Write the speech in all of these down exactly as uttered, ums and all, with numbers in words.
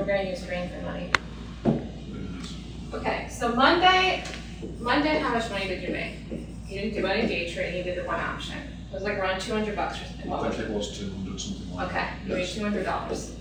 we're going to use green for money. Okay, so Monday, Monday, how much money did you make? You didn't do any day trade, you did the one option. It was like around two hundred bucks or something. I think it was two hundred, something like okay, that. Okay, you yes. made two hundred dollars.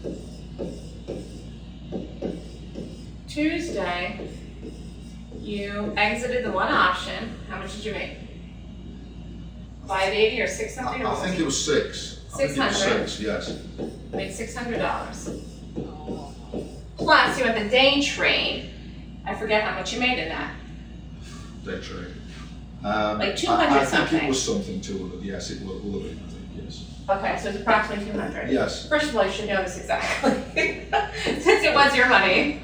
Tuesday, you exited the one option. How much did you make? five eighty or six something? I, I think it was six. six hundred. Six, yes. Made six hundred dollars. Plus, you had the day trade. I forget how much you made in that. Day trade. Um, like two hundred I, I something. think it was something two hundred. Yes, it will, will have been. I think yes. Okay, so it's approximately two hundred. Yes. First of all, you should know this exactly, since it was your money.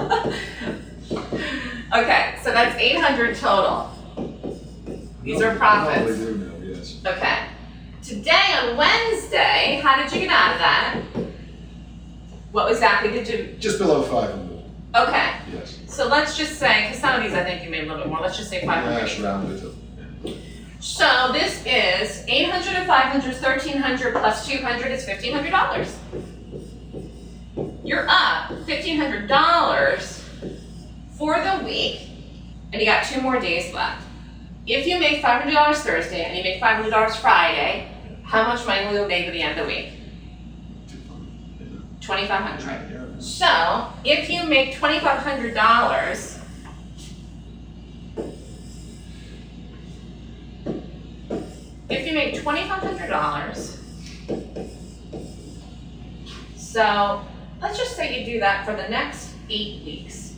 Okay, so that's eight hundred total. These no, are profits. No, they do know, yes. Okay. Today on Wednesday, how did you get out of that? What exactly did you? Just below five hundred. Okay. Yes. So let's just say, because some of these I think you made a little bit more. Let's just say five hundred. Yes, round it up. Yeah. So this is eight hundred and five hundred, thirteen hundred plus two hundred is fifteen hundred dollars. You're up fifteen hundred dollars for the week, and you got two more days left. If you make five hundred dollars Thursday and you make five hundred dollars Friday, how much money will you make at the end of the week? twenty-five hundred dollars. Yeah. So if you make twenty-five hundred dollars, if you make twenty-five hundred dollars, so let's just say you do that for the next eight weeks.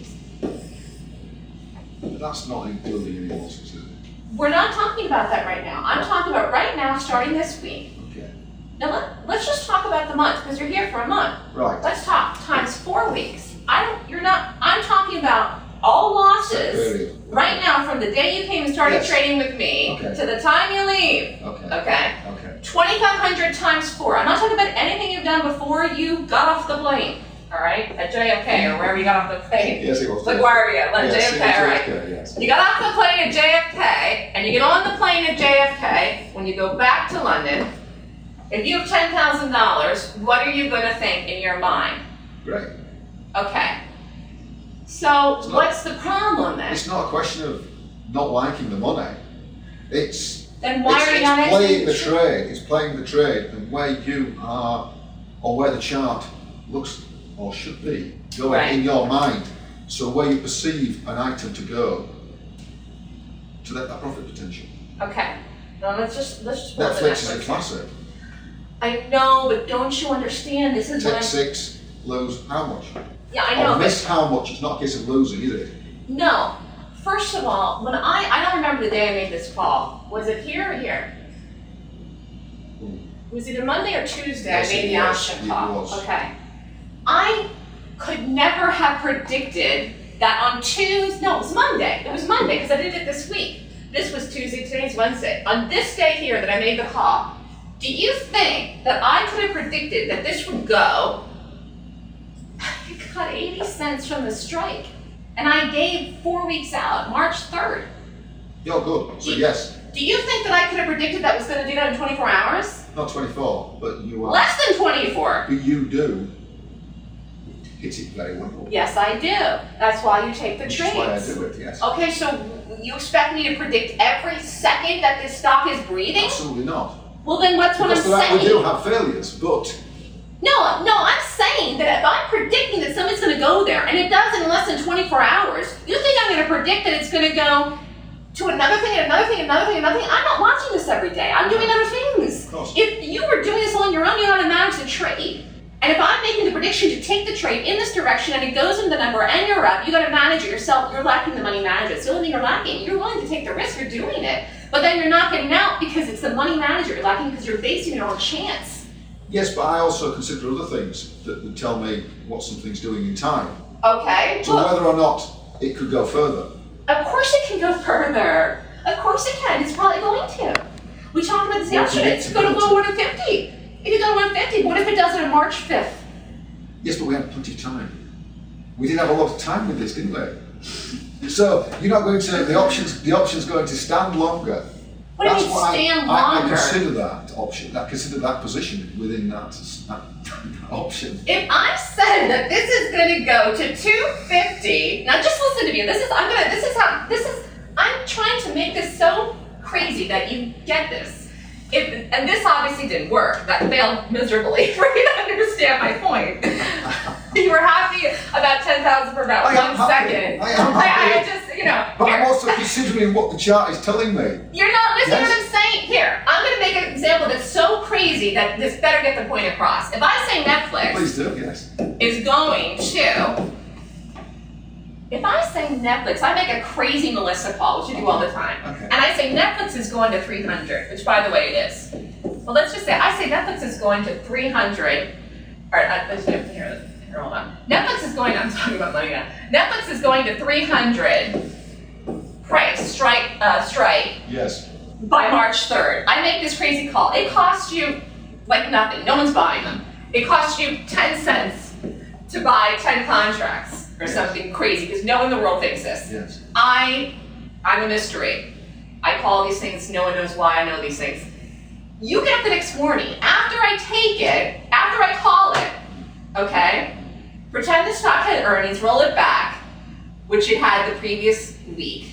But that's not including any losses, is it? We're not talking about that right now. I'm talking about right now, starting this week. Okay. Now let, let's just talk about the month, because you're here for a month. Right. Let's talk times four weeks. I don't, you're not, I'm talking about all losses right now from the day you came and started yes. trading with me okay. to the time you leave. Okay. Okay? Okay. twenty-five hundred times four. I'm not talking about anything you've done before you got off the plane. All right? At J F K or wherever you got off the plane. Yes, it was. LaGuardia, at yes, J F K, all right? J F K, yes. You got off the plane at J F K, and you get on the plane at J F K. When you go back to London, if you have ten thousand dollars, what are you going to think in your mind? Great. Okay. So not, what's the problem then? It's not a question of not liking the money. It's then why it's, are you it's not playing the trade. It's playing the trade and where you are, or where the chart looks or should be going right. in your mind. So where you perceive an item to go to that, that profit potential. Okay. Now let's just let's just pull the Netflix is a Netflix. classic. I know, but don't you understand? This is what Take I'm... six, lose how much? Yeah, I know. Or miss how much? It's not a case of losing, is it? No. First of all, when I I don't remember the day I made this call. Was it here or here? Hmm. It was either Monday or Tuesday Yes, I made it the was. option It call. was. Okay. I could never have predicted that on Tuesday, no, it was Monday. It was Monday because I did it this week. This was Tuesday, today's Wednesday. On this day here that I made the call, do you think that I could have predicted that this would go? I got eighty cents from the strike. And I gave four weeks out, March third. You're good. So Do- yes, Do you think that I could have predicted that was going to do that in twenty-four hours? not twenty-four, but you are. Less than twenty-four. But you do hit it very well. Yes, I do. That's why you take the Which trades. is why I do it, yes. Okay, so you expect me to predict every second that this stock is breathing? Absolutely not. Well, then what's what I'm Because that we saying? do have failures, but No, no, I'm saying that if I'm predicting that something's going to go there, and it does in less than twenty-four hours, you think I'm going to predict that it's going to go to another thing, another thing, another thing, another thing? I'm not watching this every day. I'm doing other things. Of course. If you were doing this on your own, you know how to manage the trade. And if I'm making the prediction to take the trade in this direction and it goes into the number and you're up, you got to manage it yourself. You're lacking the money manager. It's the only thing you're lacking. You're willing to take the risk. You're doing it. But then you're not getting out because it's the money manager you're lacking because you're basing it on chance. yes, but I also consider other things that would tell me what something's doing in time. Okay. So Well, whether or not it could go further. of course it can go further. Of course it can. It's probably going to. We talked about this yesterday. It's going to go one fifty. It could go to one fifty. What if it does it on March fifth? Yes, but we had plenty of time. We did have a lot of time with this, didn't we? So you're not going to the options. The option's going to stand longer What do you That's mean what stand I, I, I longer? consider that option. I consider that position within that, that option. If I said that this is going to go to two fifty, now just listen to me. This is I'm gonna. This is how. This is. I'm trying to make this so crazy that you get this. If, and this obviously didn't work. That failed miserably for you to understand my point. You were happy about ten thousand for about I one am happy. second. I am I, happy. I just, you know. But here. I'm also considering what the chart is telling me. You're not listening Yes. to what I'm saying. Here, I'm going to make an example that's so crazy that this better get the point across. If I say Netflix Please do, yes. is going to, if I say Netflix, I make a crazy Melissa call, which you do all the time, Okay. and I say Netflix is going to three hundred, which by the way it is. Well, let's just say I say Netflix is going to three hundred. All right, uh, let's here, here, hold on. Netflix is going. I'm talking about money now. Netflix is going to three hundred. Price strike, uh, strike. Yes. By March third. I make this crazy call. It costs you like nothing. No one's buying them. It costs you ten cents to buy ten contracts or Yes. something crazy because no one in the world thinks this. Yes. I, I'm a mystery. I call these things, no one knows why I know these things. You get up the next morning, after I take it, after I call it, okay, pretend the stock had earnings, roll it back, which it had the previous week.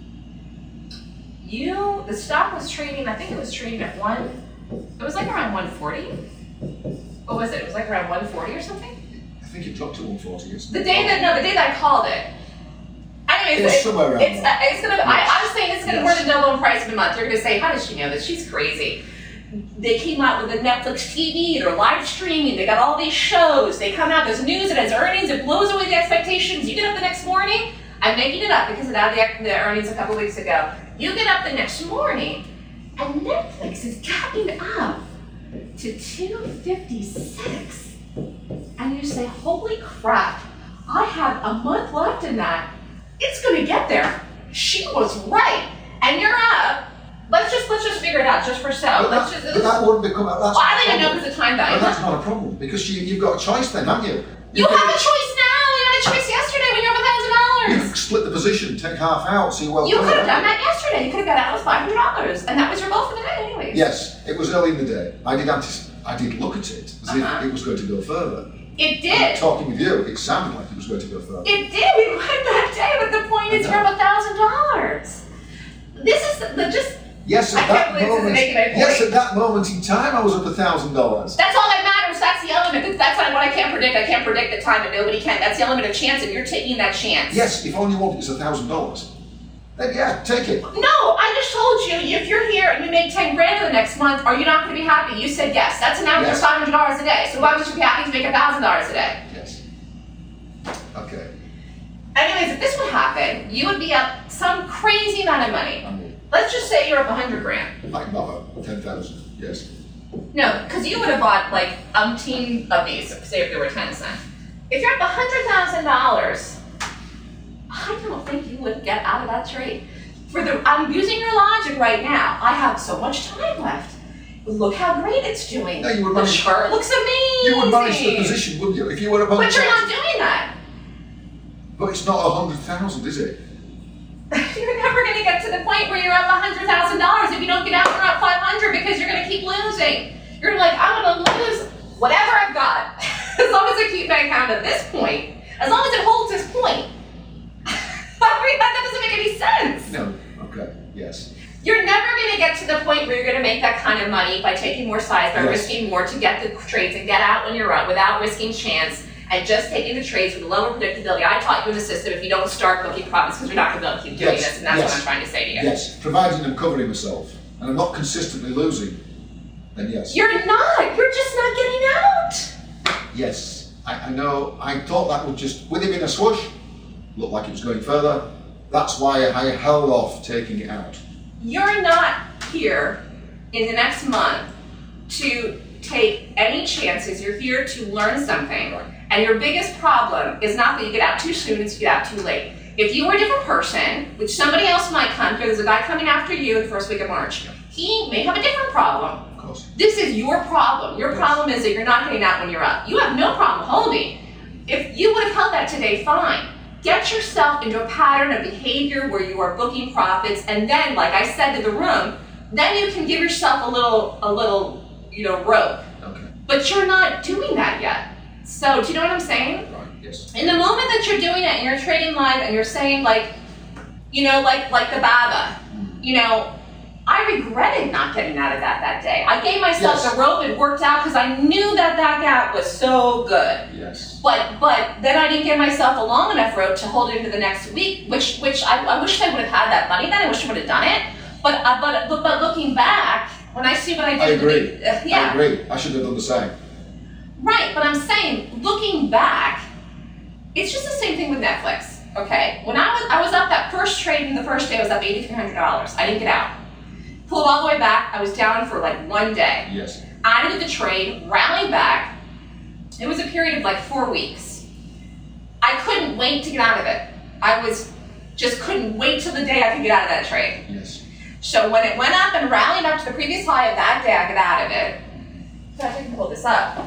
You, the stock was trading, I think it was trading at one, it was like around one forty. What was it? It was like around one forty or something? I think it dropped to one forty. Yes. The day that, no, the day that I called it. Anyways, It was it- somewhere around it's, there. uh, it's gonna, I, Yes. I'm saying it's gonna Yes. more than double in price in a month. You're gonna say, how does she know this? She's crazy. They came out with a Netflix T V, they're live streaming, they got all these shows, they come out, there's news, it has earnings, it blows away the expectations. You get up the next morning, I'm making it up because it had the, the earnings a couple weeks ago. You get up the next morning, and Netflix is gapping up to two fifty-six. And you say, holy crap, I have a month left in that. It's gonna get there. She was right. And you're up. Let's just let's just figure it out just for so. But Let's that, just but that wouldn't become. That's well, I not a think I know problem. because of time But value. that's not a problem because you, you've got a choice then, haven't you? You can- have a choice now. You had a choice yesterday when you have a thousand You dollars. can split the position, take half out, see well. You done, could have done haven't that yesterday. You could have got out with five hundred dollars, and that was your goal for the day, anyways. you? Yes, it was early in the day. I did anticipate. I did look at it as Uh-huh. if it was going to go further. It did. Talking with you, it sounded like it was going to go further. It did. We went that day, but the point is, you're up a thousand dollars. This is the, the just. Yes, I at can't that believe this is moment. making my point. Yes, at that moment in time, I was up a thousand dollars. That's all that matters. That's the element. That's what I can't predict. I can't predict the time, and nobody can. That's the element of chance, and you're taking that chance. Yes, if all you want is a thousand dollars, then yeah, take it. No, I just told you, if you're here and you make ten grand in the next month, are you not going to be happy? You said yes. That's an average of Yes. five hundred dollars a day. So why would you be happy to make a thousand dollars a day? Yes. Okay. Anyways, if this would happen, you would be up some crazy amount of money. I mean, Let's just say you're up a hundred grand. like another ten thousand. Yes. No, because you would have bought like umpteen of these, say if they were ten cents. If you're up a hundred thousand dollars, I don't think you would get out of that trade. For the, I'm using your logic right now. I have so much time left. Look how great it's doing. No, you would the manage- chart looks amazing. You would manage the position, wouldn't you? If you were above. But you're not doing that. But it's not a hundred thousand, is it? You're never going to get to the point where you're up a hundred thousand dollars. If you don't get out, you're up five hundred because you're going to keep losing. You're like, I'm going to lose whatever I've got. As long as I keep my account at this point, as long as it holds this point. I mean, that doesn't make any sense. No. Okay. Yes. You're never going to get to the point where you're going to make that kind of money by taking more sides, by Yes. risking more to get the trades and get out when you're up without risking chance and just taking the trades with lower predictability. I taught you in the system, if you don't start booking profits, because you're not going to be able to keep doing Yes. this, and that's Yes. what I'm trying to say to you. Yes. Providing I'm covering myself and I'm not consistently losing, then yes. You're not. You're just not getting out. Yes. I, I know. I thought that would just, with it in a swoosh, look like it was going further. That's why I held off taking it out. You're not here in the next month to take any chances. You're here to learn something. And your biggest problem is not that you get out too soon, it's you get out too late. If you were a different person, which somebody else might come through, there's a guy coming after you in the first week of March. He may have a different problem. Of course. This is your problem. Your Yes. problem is that you're not getting out when you're up. You have no problem holding. If you would have held that today, fine. Get yourself into a pattern of behavior where you are booking profits, and then, like I said to the room, then you can give yourself a little, a little, you know, rope. Okay. But you're not doing that yet. So, do you know what I'm saying? Right, yes. In the moment that you're doing it and you're trading live and you're saying like, you know, like like the Baba, Mm. you know, I regretted not getting out of that that day. I gave myself Yes. the rope, it worked out because I knew that that gap was so good. Yes. But but then I didn't give myself a long enough rope to hold it into the next week, which which I, I wish I would have had that money then. I wish I would have done it. But uh, but but but looking back, when I see what I did, I agree. uh, yeah, I agree. I should have done the same. right. But I'm saying, looking back, it's just the same thing with Netflix. Okay, when I was I was up that first trade in the first day, I was up eighty-three hundred dollars. I didn't get out. Pulled all the way back. I was down for like one day. Yes. I did the trade, rallied back. It was a period of like four weeks. I couldn't wait to get out of it. I was just couldn't wait till the day I could get out of that trade. Yes. So when it went up and rallied up to the previous high of that day, I got out of it. So I can pull this up.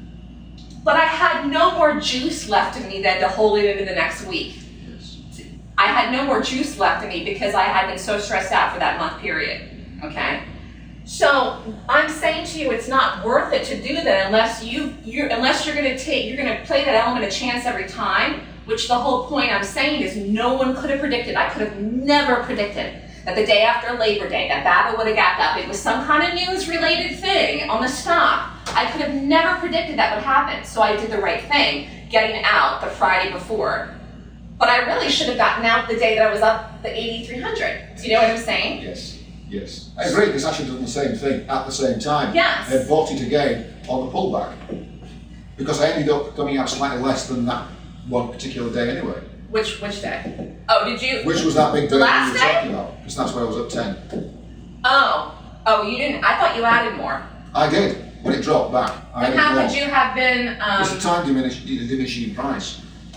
But I had no more juice left in me then to hold it into the next week. Yes. I had no more juice left in me because I had been so stressed out for that month period. Okay? So I'm saying to you, it's not worth it to do that unless you you're unless you're gonna take you're gonna play that element of chance every time, which the whole point I'm saying is no one could have predicted. I could have never predicted that the day after Labor Day, that Baba would have gapped up. It was some kind of news related thing on the stock. I could have never predicted that would happen. So I did the right thing, getting out the Friday before. But I really should have gotten out the day that I was up the eighty-three hundred. Do you know what I'm saying? Yes. Yes. I agree, because I should have done the same thing at the same time. Yes. I bought it again on the pullback. Because I ended up coming out slightly less than that one particular day anyway. Which which day? Oh, did you? Which was that big day The last you were day? talking about? Because that's where I was up ten. Oh, oh, you didn't. I thought you added more. I did, but it dropped back. I And added how more. could you have been? Um, It's a time diminish, diminishing price.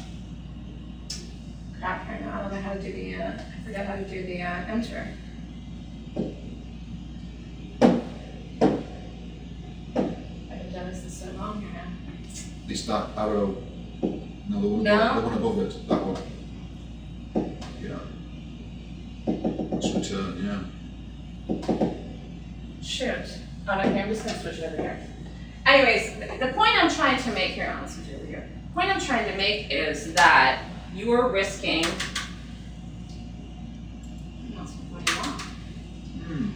crap, I know. I don't know how to do the. Uh, I forgot how to do the uh, enter. I've been doing this for so long here now. It's that arrow. No, the one, No? the one above it. That one. Yeah. It's return, yeah. Shoot. Oh, no, okay, I'm just going to switch it over here. Anyways, the point I'm trying to make here, I'll switch it over here. The point I'm trying to make is that you are risking. What do you want? Hmm.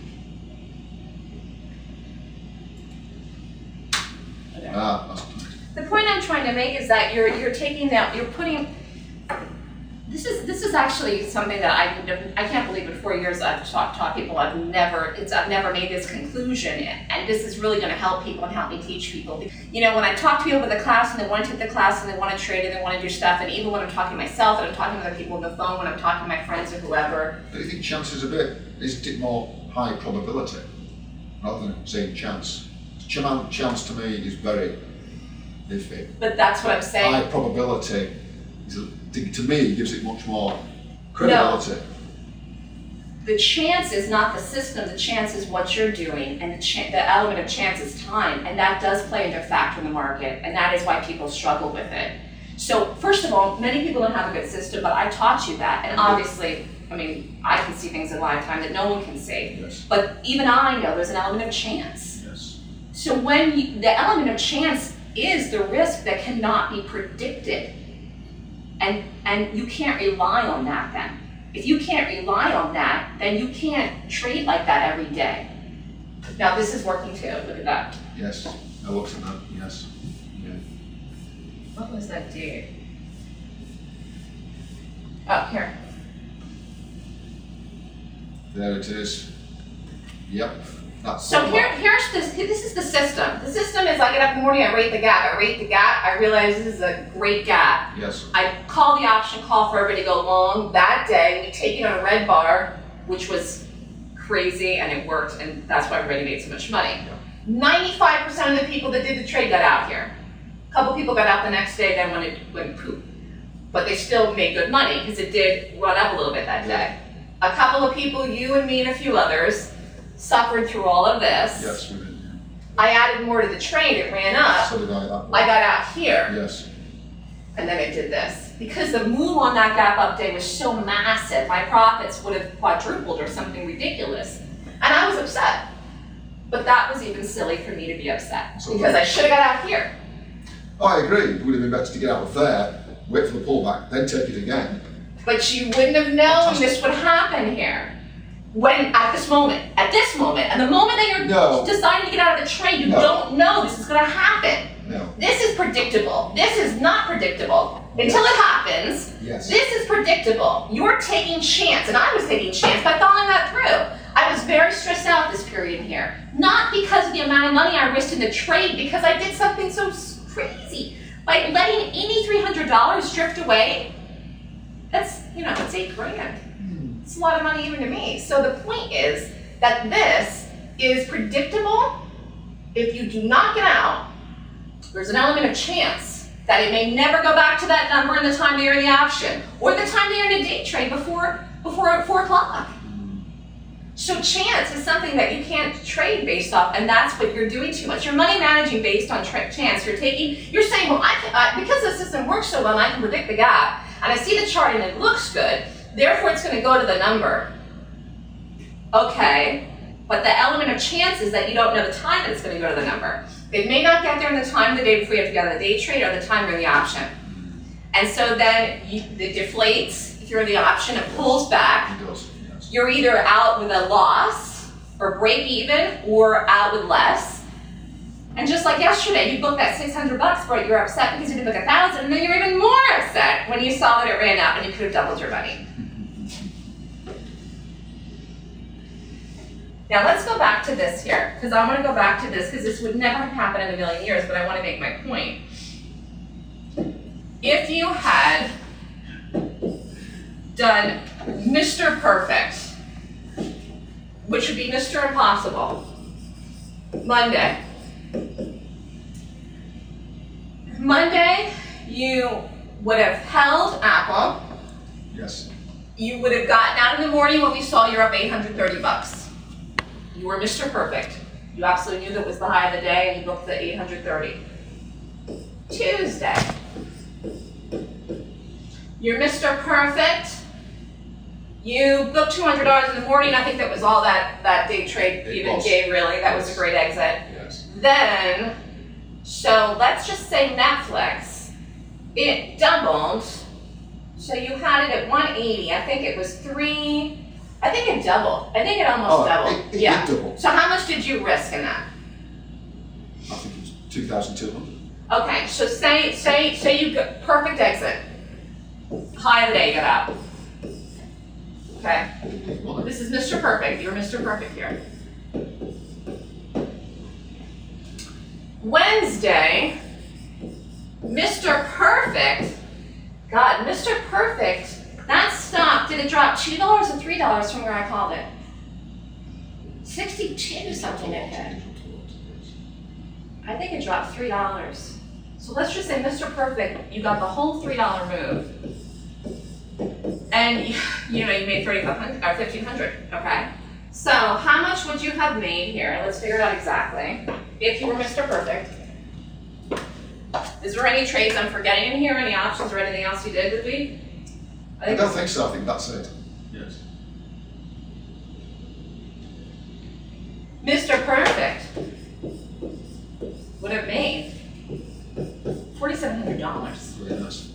Okay. Ah, that's The point I'm trying to make is that you're you're taking that you're putting. This is this is actually something that I I can't believe in four years I've taught taught people I've never it's I've never made this conclusion, and this is really going to help people and help me teach people. You know, when I talk to people with the class and they want to take the class and they want to trade and they want to do stuff, and even when I'm talking to myself and I'm talking to other people on the phone, when I'm talking to my friends or whoever. Do you think chance is a bit, isn't it more high probability rather than saying chance? Chance, chance to me is very iffy. But that's what I'm saying. High probability, is a, to, to me, gives it much more credibility. No. The chance is not the system, the chance is what you're doing, and the, ch the element of chance is time, and that does play into a factor in the market, and that is why people struggle with it. So, first of all, many people don't have a good system, but I taught you that, and obviously, I mean, I can see things in live time that no one can see. Yes. But even I know there's an element of chance. Yes. So when you, the element of chance is the risk that cannot be predicted, and, and you can't rely on that then. If you can't rely on that, then you can't trade like that every day. Now this is working too, look at that. Yes. I looked at that. Yes. Yeah. What was that date? Oh, here. There it is. Yep. That's So here, here's this, this is the system. The system is I get up in the morning, I rate the gap, I rate the gap, I realize this is a great gap. Yes. I call the option call for everybody to go long. That day, we take it on a red bar, which was crazy, and it worked, and that's why everybody made so much money. ninety-five percent of the people that did the trade got out here. A couple people got out the next day, then when it went poop. But they still made good money, because it did run up a little bit that day. A couple of people, you and me and a few others, suffered through all of this. Yes, we did. Yeah. I added more to the trade, it ran up. So did I. That way. I got out here. Yes. And then it did this. Because the move on that gap up day was so massive, my profits would have quadrupled or something ridiculous. And I was upset. But that was even silly for me to be upset, So because I should have got out here. Oh, I agree. It would have been better to get out of there, wait for the pullback, then take it again. But you wouldn't have known this would happen here. When, at this moment, at this moment, and the moment that you're No. deciding to get out of the trade, you No. don't know this is going to happen. No. This is predictable. This is not predictable. Until it happens, Yes. this is predictable. You're taking chance, and I was taking chance by following that through. I was very stressed out this period here. Not because of the amount of money I risked in the trade, because I did something so crazy. By letting any three hundred dollars drift away, that's, you know, it's eight grand. It's a lot of money even to me. So the point is that this is predictable. If you do not get out, there's an element of chance that it may never go back to that number in the time that you're in the option, or the time that you're in a day trade before, before four o'clock. So chance is something that you can't trade based off, and that's what you're doing too much. You're money managing based on chance. You're taking, you're saying, well, I can, I, because the system works so well and I can predict the gap, and I see the chart and it looks good, therefore it's going to go to the number. Okay, but the element of chance is that you don't know the time that it's going to go to the number. It may not get there in the time of the day before you have to get on the day trade, or the time you're in the option. And so then you, it deflates. If you're in the option, it pulls back. It does, yes. You're either out with a loss, or break even, or out with less. And just like yesterday, you booked that six hundred bucks for it, you're upset because you didn't book a thousand, and then you're even more upset when you saw that it ran out and you could have doubled your money. Now let's go back to this here, because I want to go back to this, because this would never happen in a million years, but I want to make my point. If you had done Mister Perfect, which would be Mister Impossible, Monday. Monday, you would have held Apple. Yes. You would have gotten out in the morning when we saw you're up eight hundred thirty bucks. You were Mister Perfect. You absolutely knew that was the high of the day, and you booked the eight hundred thirty. Tuesday. You're Mister Perfect. You booked two hundred dollars in the morning. I think that was all that, that day trade It even was. gave, really. That was a great exit. Yes. Then, so let's just say Netflix, it doubled. So you had it at one eighty. I think it was three. I think it doubled. I think it almost Oh, doubled. it, it yeah. did double. So how much did you risk in that? I think it was two thousand two hundred. Okay, so say say say you got perfect exit. High of the day, you got out. Okay. This is Mister Perfect. You're Mister Perfect here. Wednesday, Mister Perfect. God, Mister Perfect. That stock, did it drop two dollars or three dollars from where I called it? sixty-two something it hit. I think it dropped three dollars. So let's just say Mister Perfect, you got the whole three dollar move. And you, you know, you made thirty-five hundred or fifteen hundred, okay? So how much would you have made here? Let's figure it out exactly. If you were Mister Perfect. Is there any trades I'm forgetting in here? Any options or anything else you did this week? I don't think so. I think that's it. Yes. Mister Perfect would have made forty-seven hundred dollars. Very nice.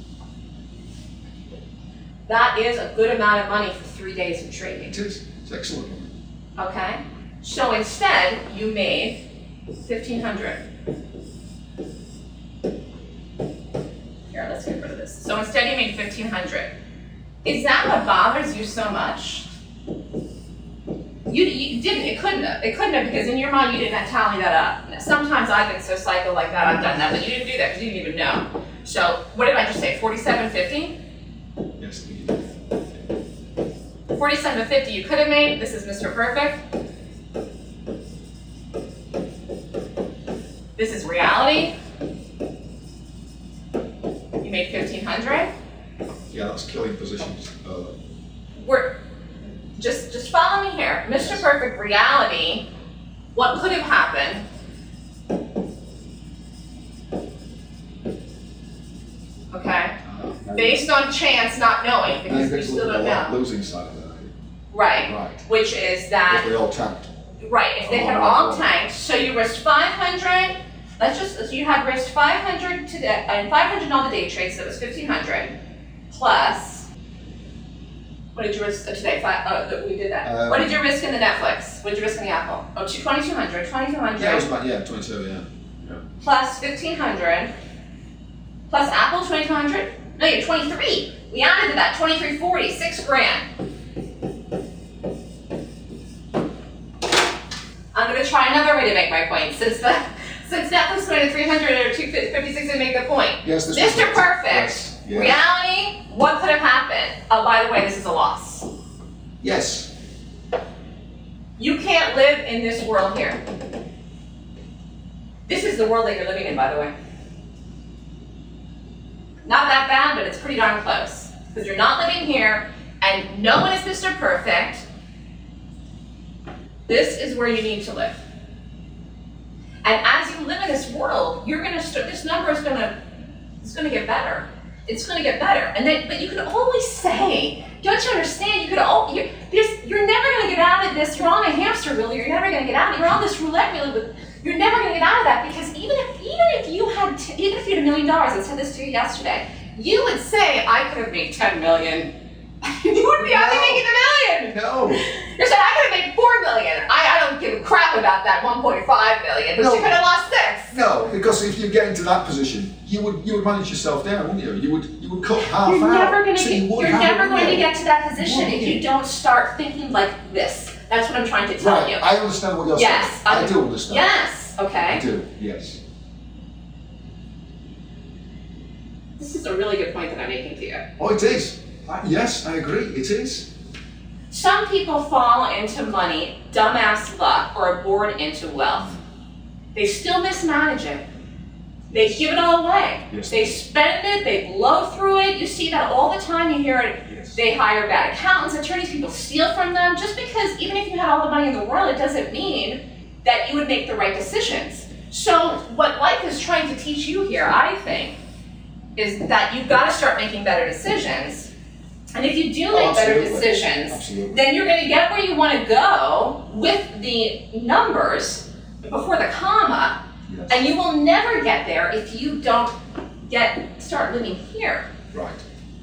That is a good amount of money for three days of trading. It is. It's excellent. Okay? So instead, you made fifteen hundred. Here, let's get rid of this. So instead, you made fifteen hundred. Is that what bothers you so much? You, you didn't, it couldn't have. It couldn't have, because in your mind you didn't tally that up. Sometimes I've been so psycho like that, I've done that, but you didn't do that because you didn't even know. So what did I just say, forty-seven fifty? Yes. forty-seven fifty you could have made. This is Mister Perfect. This is reality. You made fifteen hundred. Yeah, that's killing positions. Uh, We're just just follow me here. Mister Perfect reality. What could have happened? Okay. uh, Based on chance, not knowing, because we still don't know. Losing side of that. Right. Right. Which is If that we all tanked. Right, if they had all tanked, so you risked five hundred, let's just, so you had risked five hundred today, and five hundred on the day trade, so that was fifteen hundred, plus, what did you risk today? Five, oh, we did that. Um, what did you risk in the Netflix? What did you risk in the Apple? Oh, twenty-two hundred, twenty-two hundred. Yeah, it was about, yeah, twenty-two, yeah. yeah. Plus fifteen hundred, plus Apple, twenty-two hundred? No, you're twenty-three. We added to that, twenty-three forty, six grand. I'm going to try another way to make my point. Since the since Netflix went to three hundred or two fifty-six to make the point. Yes, this Mister was Perfect, yes, yes. Reality, what could have happened? Oh, by the way, this is a loss. Yes. You can't live in this world here. This is the world that you're living in, by the way. Not that bad, but it's pretty darn close. Because you're not living here, and no one is Mister Perfect. This is where you need to live. And as you live in this world, you're gonna start, this number is gonna, it's gonna get better. It's gonna get better. And then, but you can always say, don't you understand? You could all, you're, you're never gonna get out of this. You're on a hamster wheel. You're never gonna get out. You're on this roulette wheel. But you're never gonna get out of that because even if, even if you had, t even if you had a million dollars, I said this to you yesterday, you would say, I could have made ten million. You wouldn't be out there making a million. No. You're saying I could have made four million. I, I don't give a crap about that one point five million, but no. you could have lost six. No, because if you get into that position, you would you would manage yourself down, wouldn't you? You would you would cut half you're out. Never gonna so get, you you're never going to get to that position if you don't start thinking like this. That's what I'm trying to tell right. you. I understand what you're yes, saying. I, I do understand. Yes. Okay. I do. Yes. This is a really good point that I'm making to you. Oh, it is. Uh, yes, I agree. It is. Some people fall into money, dumbass luck, or are born into wealth. They still mismanage it. They give it all away. Yes. They spend it, they blow through it. You see that all the time. You hear it. Yes. They hire bad accountants, attorneys, people steal from them. Just because even if you had all the money in the world, it doesn't mean that you would make the right decisions. So what life is trying to teach you here, I think, is that you've got to start making better decisions. And if you do make oh, better decisions, absolutely. Then you're going to get where you want to go with the numbers before the comma, yes. And you will never get there if you don't get start living here. Right.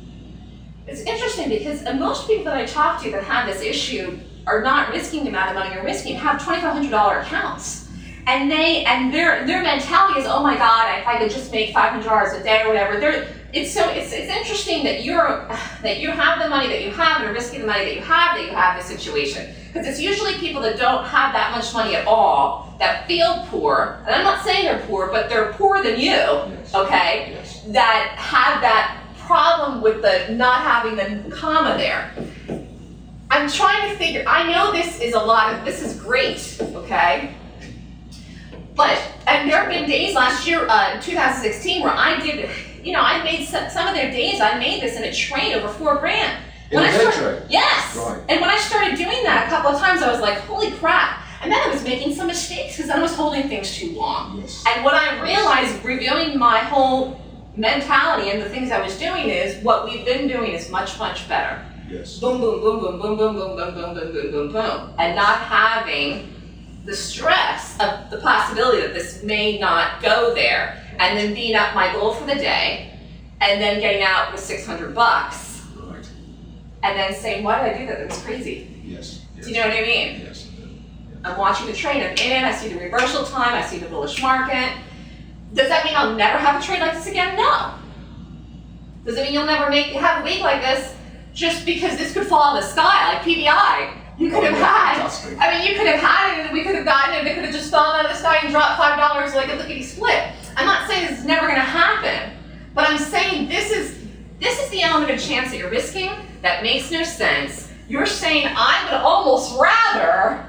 It's interesting because most people that I talk to that have this issue are not risking the amount of money you're risking, have twenty-five hundred dollar accounts. And they and their their mentality is, oh my God, if I could just make five hundred dollars a day or whatever. They're, it's so it's it's interesting that you're that you have the money that you have and are risking the money that you have that you have this situation. Because it's usually people that don't have that much money at all that feel poor. And I'm not saying they're poor, but they're poorer than you, yes. Okay? Yes. That have that problem with the not having the comma there. I'm trying to figure. I know this is a lot of this is great, okay? But, and there have been days last year, uh, two thousand sixteen, where I did, you know, I made some, some of their days, I made this in a trade over four grand. In when a I day started, trade? Yes. Right. And when I started doing that a couple of times, I was like, holy crap. And then I was making some mistakes because then I was holding things too long. Yes. And what I realized, reviewing my whole mentality and the things I was doing is, what we've been doing is much, much better. Yes. Boom, boom, boom, boom, boom, boom, boom, boom, boom, boom, boom, boom, boom. And not having the stress of the possibility that this may not go there, and then being up my goal for the day, and then getting out with six hundred bucks, right. And then saying, why did I do that? That was crazy. Yes. yes. Do you know what I mean? Yes. Yes. I'm watching the trade, I'm in, I see the reversal time, I see the bullish market. Does that mean I'll never have a trade like this again? No. Does it mean you'll never make have a week like this just because this could fall out of the sky, like P B I? You could have had, I mean, you could have had it and we could have gotten it and it could have just fallen out of the sky and dropped five dollars like a lickety split. I'm not saying this is never going to happen, but I'm saying this is, this is the element of chance that you're risking that makes no sense. You're saying I would almost rather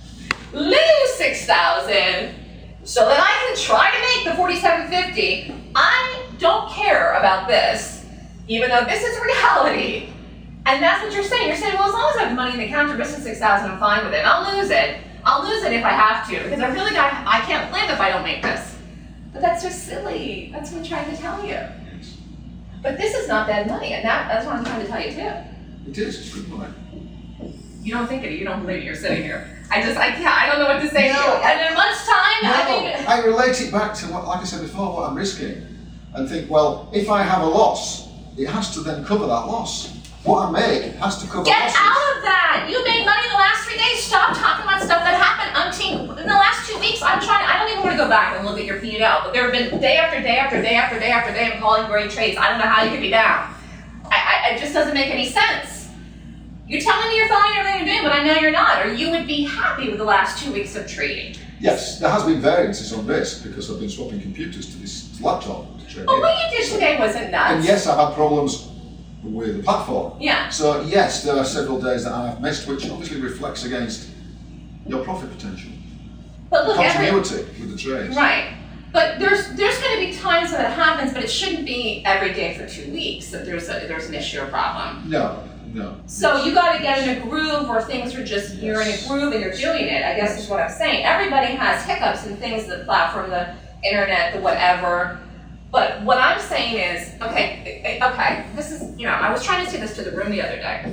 lose six thousand so that I can try to make the forty-seven fifty. I don't care about this, even though this is reality. And that's what you're saying. You're saying, well, as long as I have money in the account to risk the six thousand, I'm fine with it. I'll lose it. I'll lose it if I have to, because I feel like I, I can't live if I don't make this. But that's just silly. That's what I'm trying to tell you. Yes. But this is not bad money, and that, that's what I'm trying to tell you too. It is. It's good money. You don't think it, you don't believe it, you're sitting here. I just, I can't, I don't know what to say No. to you. And in a month's time, No, I mean... I relate it back to what, like I said before, what I'm risking. And think, well, if I have a loss, it has to then cover that loss. What I make has to cover Get losses. out of that! You made money the last three days. Stop talking about stuff that happened umpteen. In the last two weeks, I'm trying, I don't even want to go back and look at your P and L, but there have been day after day after day after day after day I'm calling great trades. I don't know how you could be down. I, I, it just doesn't make any sense. You're telling me you're following everything you're doing, but I know you're not, or you would be happy with the last two weeks of trading. Yes, there has been variances on risk because I've been swapping computers to this laptop to trade. But what you did today wasn't nuts. And yes, I've had problems with the platform. Yeah. So yes, there are several days that I've missed, which obviously reflects against your profit potential. But look, continuity every, with the trades. Right. But there's there's going to be times when it happens, but it shouldn't be every day for two weeks that there's a there's an issue or problem. No, no. So you got to get in a groove where things are just Yes. you're in a groove and you're doing it. I guess is what I'm saying. Everybody has hiccups and things, the platform, the internet, the whatever. But what I'm saying is, okay, okay, this is, you know, I was trying to say this to the room the other day.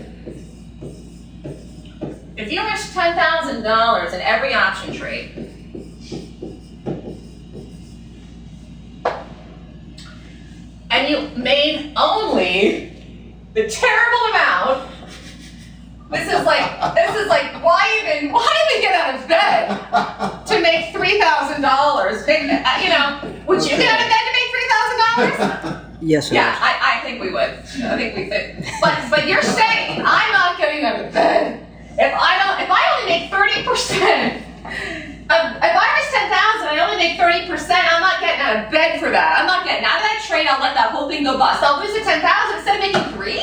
If you risk ten thousand dollars in every option trade, and you made only the terrible amount, this is like, this is like, why even, why even get out of bed to make three thousand dollars? You know, would you get out of bed to make three thousand dollars? Yes, sir. Yeah, I, I think we would. I think we could. But but you're saying I'm not getting out of bed if I don't. If I only make thirty percent. If I risk ten thousand, I only make thirty percent. I'm not getting out of bed for that. I'm not getting out of that trade. I'll let that whole thing go bust. I'll lose the ten thousand instead of making three.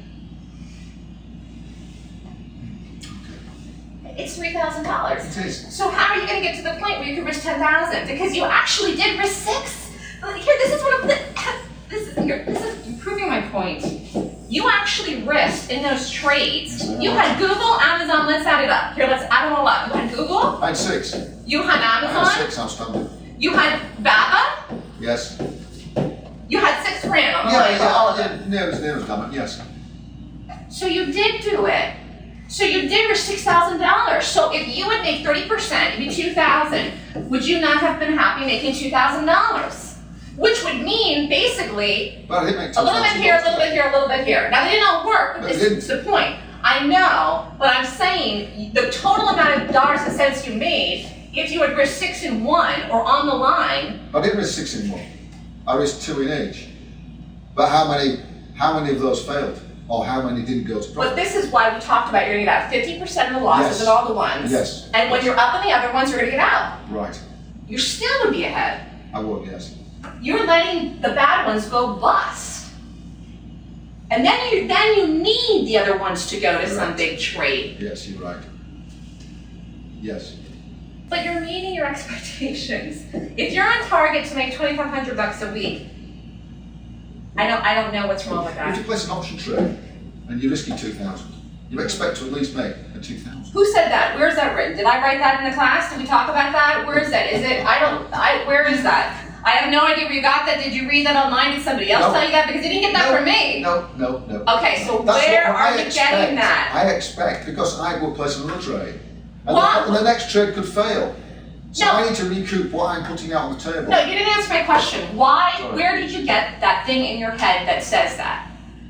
It's three thousand dollars. It is. So how are you going to get to the point where you can risk ten thousand? Because you actually did risk six. Here, this is one of the. This is here. This is proving my point. You actually risked in those trades. You had Google, Amazon. Let's add it up. Here, let's add them all up. You had Google. I had six. You had I Amazon. had six outstanding. You had Baba. Yes. You had six grand on the Yeah, line for all of yeah, them. yeah. Near as near as damn it. Yes. So you did do it. So you did risk six thousand dollars. So if you would make thirty percent, it'd be two thousand. Would you not have been happy making two thousand dollars? Which would mean basically But I didn't make a little bit here, a little bit here. here, a little bit here. Now they didn't all work, but But this it is the point. I know, but I'm saying the total amount of dollars and cents you made, if you had risked six in one or on the line. I didn't risk six in one. I risked two in each. But how many? How many of those failed, or how many didn't go to But profit? this is why we talked about you're going to get out fifty percent of the losses Yes. in all the ones. Yes. And when you're up in the other ones, you're going to get out. Right. You still would be ahead. I would. Yes. You're letting the bad ones go bust. And then you then you need the other ones to go to some Correct. big trade. Yes, you're right. Yes. But you're meeting your expectations. If you're on target to make twenty-five hundred bucks a week, I don't I don't know what's wrong with If that. you place an option trade and you're risking two thousand, you expect to at least make a two thousand. Who said that? Where's that written? Did I write that in the class? Did we talk about that? Where is that? Is it? I don't. I. Where is that? I have no idea where you got that. Did you read that online? Did somebody else No. tell you that? Because you didn't get that No, from me. No, no, no. Okay, so That's where what are I you expect. getting that? I expect because I will place another trade, and What? the, the next trade could fail. So No. I need to recoup what I'm putting out on the table. No, you didn't answer my question. Why? Sorry. Where did you get that thing in your head that says that?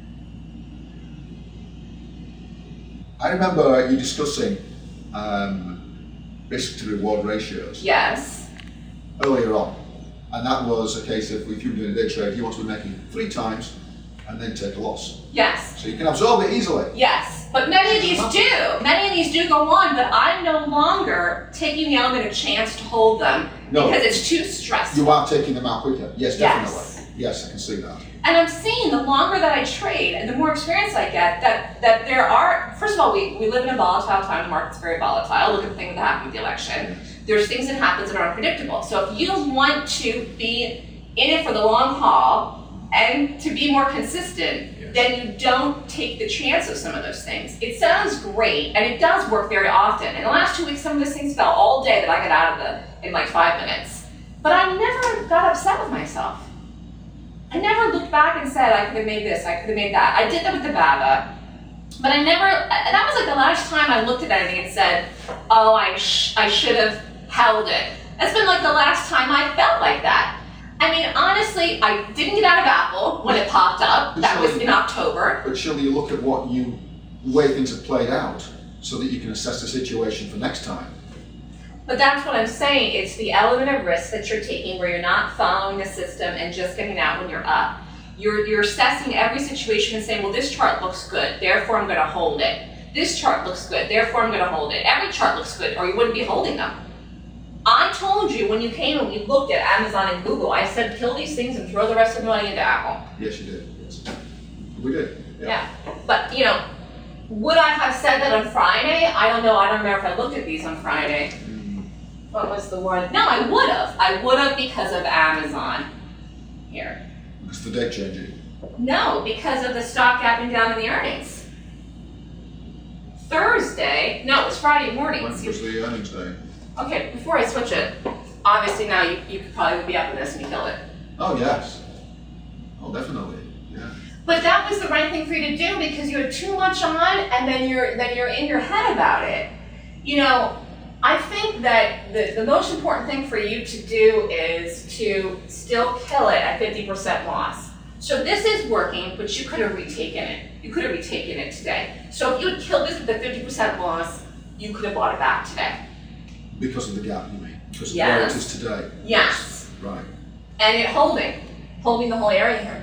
I remember you discussing um, risk to reward ratios Yes. earlier on, and that was a case of if you're doing a day trade, you want to be making three times and then take a loss. Yes. So you can absorb it easily. Yes. But many of these do. Many of these do go on, but I'm no longer taking the element of chance to hold them No. because it's too stressful. You are taking them out quicker. Yes, definitely. Yes. Yes, I can see that. And I'm seeing the longer that I trade and the more experience I get, that, that there are, first of all, we, we live in a volatile time, the market's very volatile. Look at the thing that happened with the election. There's things that happen that are unpredictable. So if you want to be in it for the long haul and to be more consistent, Yes. then you don't take the chance of some of those things. It sounds great, and it does work very often. In the last two weeks, some of those things fell all day that I got out of the in like five minutes. But I never got upset with myself. I never looked back and said, I could have made this, I could have made that. I did that with the Baba. But I never, that was like the last time I looked at anything and said, oh, I, sh I should have held it. That's been like the last time I felt like that. I mean, honestly, I didn't get out of Apple when it popped up. But that surely, was in October. But surely you look at what you, the way things have played out, so that you can assess the situation for next time. But that's what I'm saying. It's the element of risk that you're taking where you're not following the system and just getting out when you're up. You're, you're assessing every situation and saying, well, this chart looks good, therefore I'm going to hold it. This chart looks good, therefore I'm going to hold it. Every chart looks good, or you wouldn't be holding them. I told you when you came and we looked at Amazon and Google, I said, kill these things and throw the rest of the money into Apple. Yes, you did. Yes. We did. Yeah. yeah. But, you know, would I have said that on Friday? I don't know. I don't remember if I looked at these on Friday. Mm. What was the one? No, I would have. I would have because of Amazon. Here. Because the date changing? No, because of the stock gapping down in the earnings. Thursday, no, it was Friday morning. When was the earnings day? Okay, before I switch it, obviously now you, you could probably be up with this and you kill it. Oh, yes. Oh, definitely, yeah. But that was the right thing for you to do because you had too much on and then you're, then you're in your head about it. You know, I think that the, the most important thing for you to do is to still kill it at fifty percent loss. So this is working, but you could have retaken it. You could have retaken it today. So if you had killed this with a fifty percent loss, you could have bought it back today. Because of the gap, you mean? Because of yes. where it is today? Yes. Right. And it holding, holding the whole area here.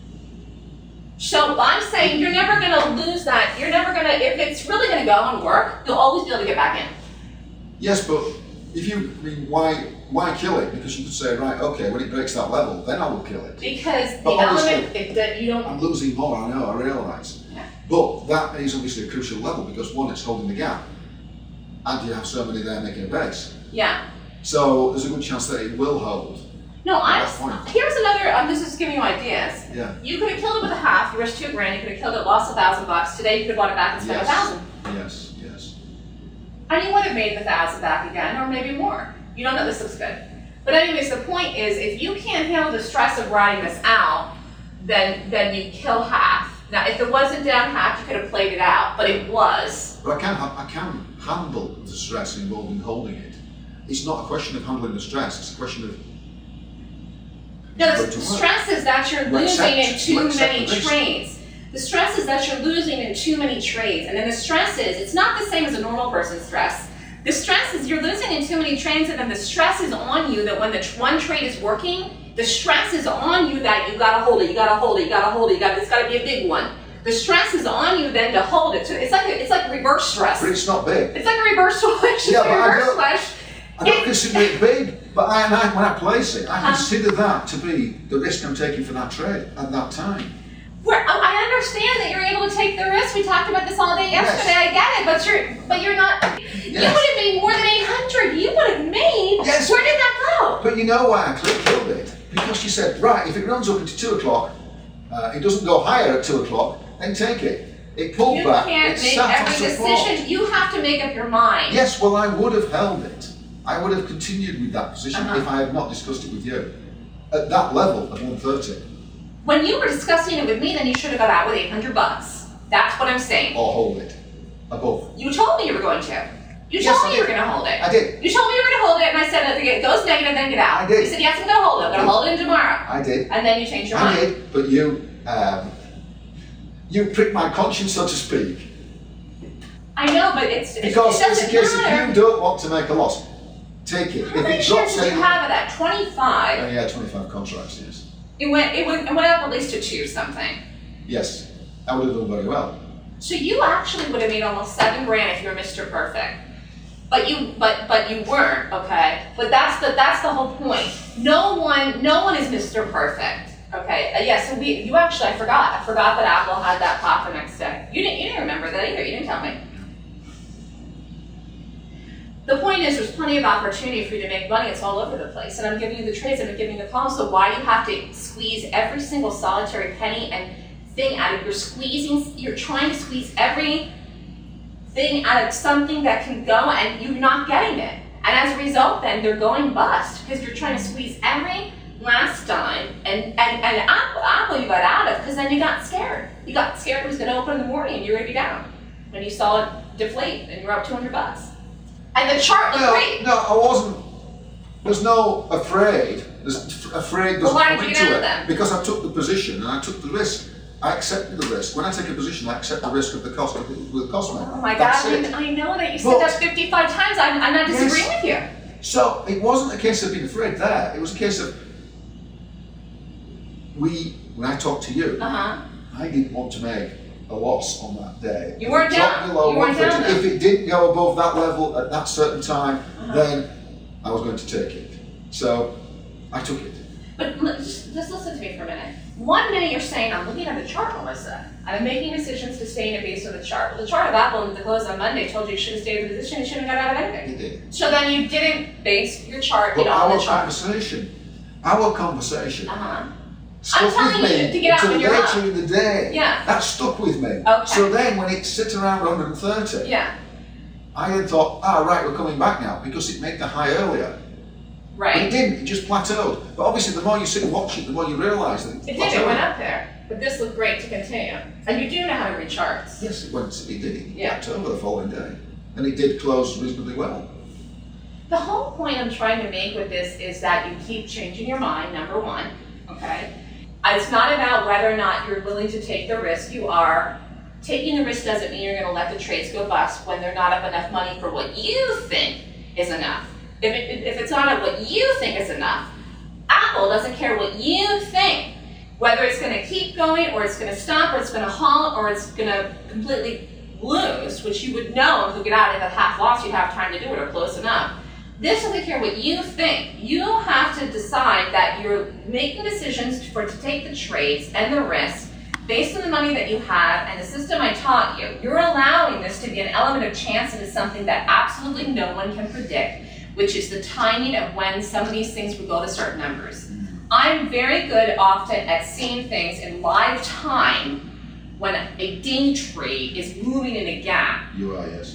So I'm saying you're never going to lose that. You're never going to, if it's really going to go and work, you'll always be able to get back in. Yes, but if you, I mean, why, why kill it? Because you could say, right, okay, when it breaks that level, then I will kill it. Because the but element that you don't... I'm losing more, I know, I realise. Yeah. But that is obviously a crucial level because one, it's holding the gap. And you have so many there making a base. Yeah. So there's a good chance that it will hold. No, I. Here's another. Um, this is giving you ideas. Yeah. You could have killed it with a half. You risked two grand. You could have killed it, lost a thousand bucks. Today you could have bought it back and spent yes. a thousand. Yes. Yes. And you would have made the thousand back again, or maybe more. You don't know. This looks good. But anyways, the point is, if you can't handle the stress of riding this out, then then you kill half. Now, if it wasn't down half, you could have played it out, but it was. But I can I can handle the stress involved in holding it. It's not a question of handling the stress. It's a question of No, the stress is that you're losing in too many trades. The stress is that you're losing in too many trades. And then the stress is, it's not the same as a normal person's stress. The stress is you're losing in too many trades, and then the stress is on you that when the one trade is working, the stress is on you that you gotta hold it, you gotta hold it, you gotta hold it, you gotta, it's gotta be a big one. The stress is on you then to hold it. So it's like a, it's like reverse stress. But it's not big. It's like a reverse switch. Yeah, it's a reverse I switch. I don't consider it big, but I, I, when I place it, I huh? consider that to be the risk I'm taking for that trade at that time. Where, I understand that you're able to take the risk. We talked about this all day yesterday. Yes. I get it, but you're but you're not. Yes. You would have made more than eight hundred. You would have made. Yes. Where did that go? But you know why I killed it? Because she said, right, if it runs up into two o'clock, uh, it doesn't go higher at two o'clock, then take it. It pulled you back. You can't it make sat every on support. decision. You have to make up your mind. Yes, well, I would have held it. I would have continued with that position uh-huh. if I had not discussed it with you. At that level of one thirty. When you were discussing it with me, then you should have got out with eight hundred bucks. That's what I'm saying. Or hold it. Above. You told me you were going to. You yes, told me you were going to hold it. I did. You told me you were going to hold it, and I said, if it goes negative, then get out. I did. You said, yes, I'm going to hold it. I'm going to hold it tomorrow. I did. And then you changed your I mind. I did, but you, um, you pricked my conscience, so to speak. I know, but it's because it it's a case matter. if you don't want to make a loss, take it. How if many it shares did you any, have of that? twenty-five. Uh, yeah, twenty-five contracts. Yes. It went. It went. It went up at least to two something. Yes, I would have done very well. So you actually would have made almost seven grand if you were Mister Perfect. But you, but but you weren't, okay. But that's the that's the whole point. No one, no one is Mister Perfect, okay. Uh, yeah. So we, you actually, I forgot. I forgot that Apple had that pop the next day. You didn't, you didn't remember that either. You didn't tell me. The point is, there's plenty of opportunity for you to make money. It's all over the place, and I'm giving you the trades and I'm giving you the calls. So why do you have to squeeze every single solitary penny and thing out of? You're squeezing. You're trying to squeeze every thing out of something that can go, and you're not getting it. And as a result, then they're going bust because you're trying to squeeze every last time, and, and, and Apple, Apple you got out of because then you got scared. You got scared it was going to open in the morning and you were going to be down. When you saw it deflate and you're up two hundred bucks. And the chart looked no, great. No, I wasn't. There's no afraid. There's afraid doesn't well, why come did you into get out it. of them? Because I took the position and I took the risk. I accepted the risk. When I take a position, I accept the risk of the cost of the, the cost. Oh my That's God, it. I, I know that you said But, that fifty-five times. I'm, I'm not disagreeing yes. with you. So it wasn't a case of being afraid there. It was a case of we. When I talked to you, uh-huh. I didn't want to make a loss on that day. You weren't down. Below You weren't down. If it didn't go above that level at that certain time, uh-huh. then I was going to take it. So I took it. But just, just listen to me for a minute. One minute you're saying, I'm looking at the chart, Melissa. I'm making decisions to stay in it based on the chart. Well, the chart of Apple at the close on Monday told you you should have stayed in the position, you shouldn't have got out of anything. It did. So then you didn't base your chart But on our the chart. conversation, our conversation, Uh-huh. stuck I'm telling with you me to get out until when you're later up. in the day. Yeah. That stuck with me. Okay. So then when it sits around one hundred thirty, Yeah. I had thought, ah, right, we're coming back now because it made the high earlier. Right. But it didn't, it just plateaued. But obviously the more you sit and watch it, the more you realise that it It plateaued. did, it went up there. But this looked great to continue. And you do know how to read charts. Yes, it went, it did. It Yeah. plateaued over the following day. And it did close reasonably well. The whole point I'm trying to make with this is that you keep changing your mind, number one, okay? It's not about whether or not you're willing to take the risk. You are. Taking the risk doesn't mean you're gonna let the trades go bust when they're not up enough money for what you think is enough. If, it, if it's not at what you think is enough, Apple doesn't care what you think. Whether it's gonna keep going, or it's gonna stop, or it's gonna halt, or it's gonna completely lose, which you would know if you get out of the half loss, you'd have time to do it, or close enough. This doesn't care what you think. You have to decide that you're making decisions for to take the trades and the risks based on the money that you have and the system I taught you. You're allowing this to be an element of chance into something that absolutely no one can predict, which is the timing of when some of these things will go to certain numbers. I'm very good often at seeing things in live time when a day trade is moving in a gap. You are, yes.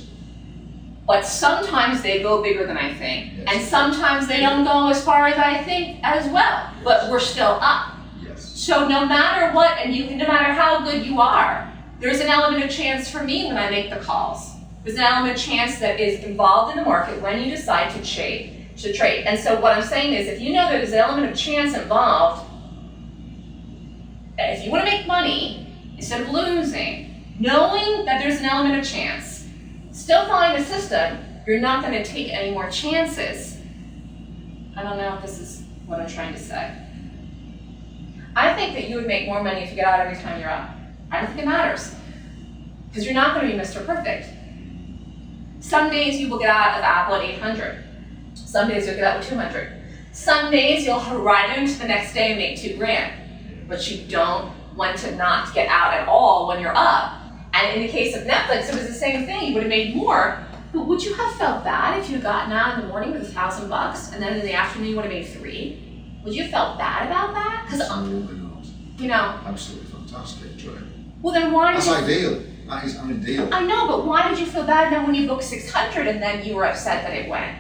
But sometimes they go bigger than I think. Yes. And sometimes they don't go as far as I think as well. But we're still up. Yes. So no matter what, and you no matter how good you are, there's an element of chance for me when I make the calls. There's an element of chance that is involved in the market when you decide to trade. To trade. And so what I'm saying is, if you know that there's an element of chance involved, if you want to make money instead of losing, knowing that there's an element of chance, still following the system, you're not going to take any more chances. I don't know if this is what I'm trying to say. I think that you would make more money if you get out every time you're up. I don't think it matters. Because you're not going to be Mister Perfect. Some days you will get out of Apple at eight hundred. Some days you'll get out with two hundred. Some days you'll ride into the next day and make two grand. But you don't want to not get out at all when you're up. And in the case of Netflix, it was the same thing. You would have made more. But would you have felt bad if you had gotten out in the morning with a thousand bucks and then in the afternoon you would have made three? Would you have felt bad about that? Because Absolutely not. You know. Absolutely fantastic trade. Well, then why did That's you? ideal. That is ideal. I know, but why did you feel bad now when you booked six hundred and then you were upset that it went?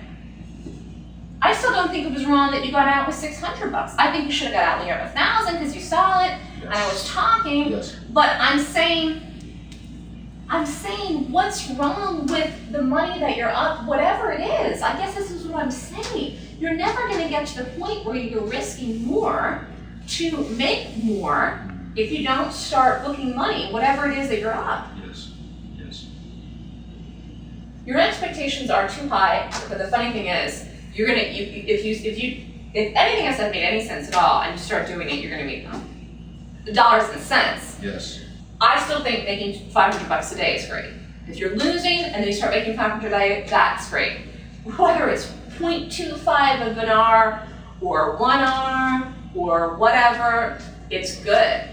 I still don't think it was wrong that you got out with six hundred bucks. I think you should have got out when you're at a thousand because you saw it Yes. and I was talking. Yes. But I'm saying, I'm saying, what's wrong with the money that you're up, whatever it is? I guess this is what I'm saying. You're never going to get to the point where you're risking more to make more if you don't start booking money, whatever it is that you're up. Yes. Yes. Your expectations are too high, but the funny thing is, you're gonna, you, if you, if you, if anything I said made any sense at all, and you start doing it, you're gonna make them. Dollars and cents. Yes. I still think making five hundred bucks a day is great. If you're losing and then you start making five hundred a day, that's great. Whether it's zero point two five of an R or one R or whatever, it's good.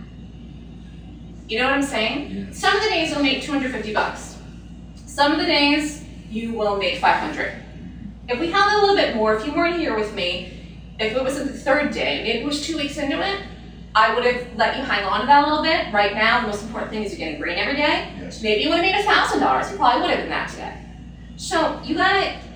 You know what I'm saying? Yeah. Some of the days you'll make two hundred fifty bucks. Some of the days you will make five hundred. If we had a little bit more, if you weren't here with me, if it was the third day, maybe it was two weeks into it, I would have let you hang on to that a little bit. Right now, the most important thing is you're getting green every day. Yes. Maybe you would have made a thousand dollars. You probably would have done that today. So you gotta,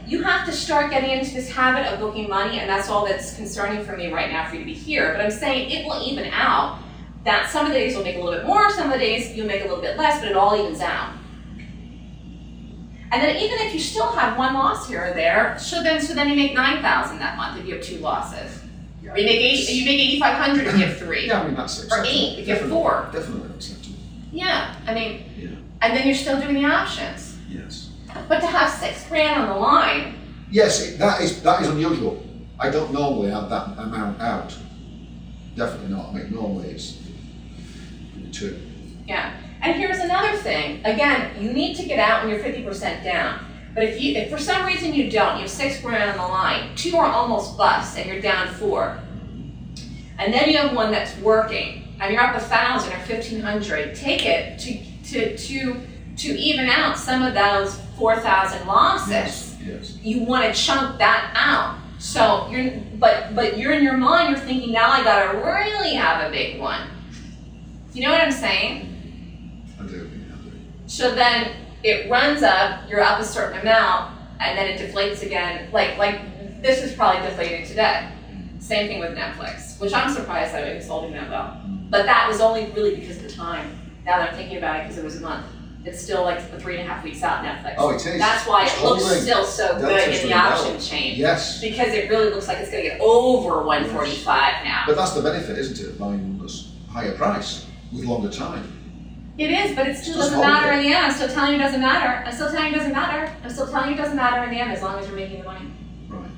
you have to start getting into this habit of booking money, and that's all that's concerning for me right now for you to be here. But I'm saying it will even out, that some of the days you'll make a little bit more, some of the days you'll make a little bit less, but it all evens out. And then even if you still have one loss here or there, so then so then you make nine thousand that month if you have two losses. Yeah, or you make eight, you make eighty-five hundred if you have three. Yeah, I mean that's acceptable. Or eight if you have Definitely, four. Definitely acceptable. Yeah, I mean, Yeah. and then you're still doing the options. Yes. But to have six grand on the line. Yes, it, that is that is unusual. I don't normally have that amount out. Definitely not. I mean, normally it's two. Yeah. And here's another thing. Again, you need to get out when you're fifty percent down. But if you, if for some reason you don't, you have six grand on the line, two are almost bust, and you're down four. And then you have one that's working, and you're up a thousand or fifteen hundred. Take it to to to to even out some of those four thousand losses. Yes. Yes. You want to chunk that out. So you're, but but you're in your mind, you're thinking now I gotta really have a big one. You know what I'm saying? I do. I do. So then it runs up, you're up a certain amount, and then it deflates again. Like like this is probably deflating today. Same thing with Netflix, which I'm surprised that it was holding that well. But that was only really because of the time. Now that I'm thinking about it, because it was a month. It's still like three and a half weeks out Netflix. Oh, it is. That's why It's it looks holding. still so Delta's good in the really well. option chain. Yes. Because it really looks like it's going to get over one forty-five now. But that's the benefit, isn't it, of buying a higher price with longer time. It is, but it still Just doesn't hold matter it. in the end. I'm still telling you it doesn't matter. I'm still telling you it doesn't matter. I'm still telling you it doesn't matter in the end as long as you're making the money. Right.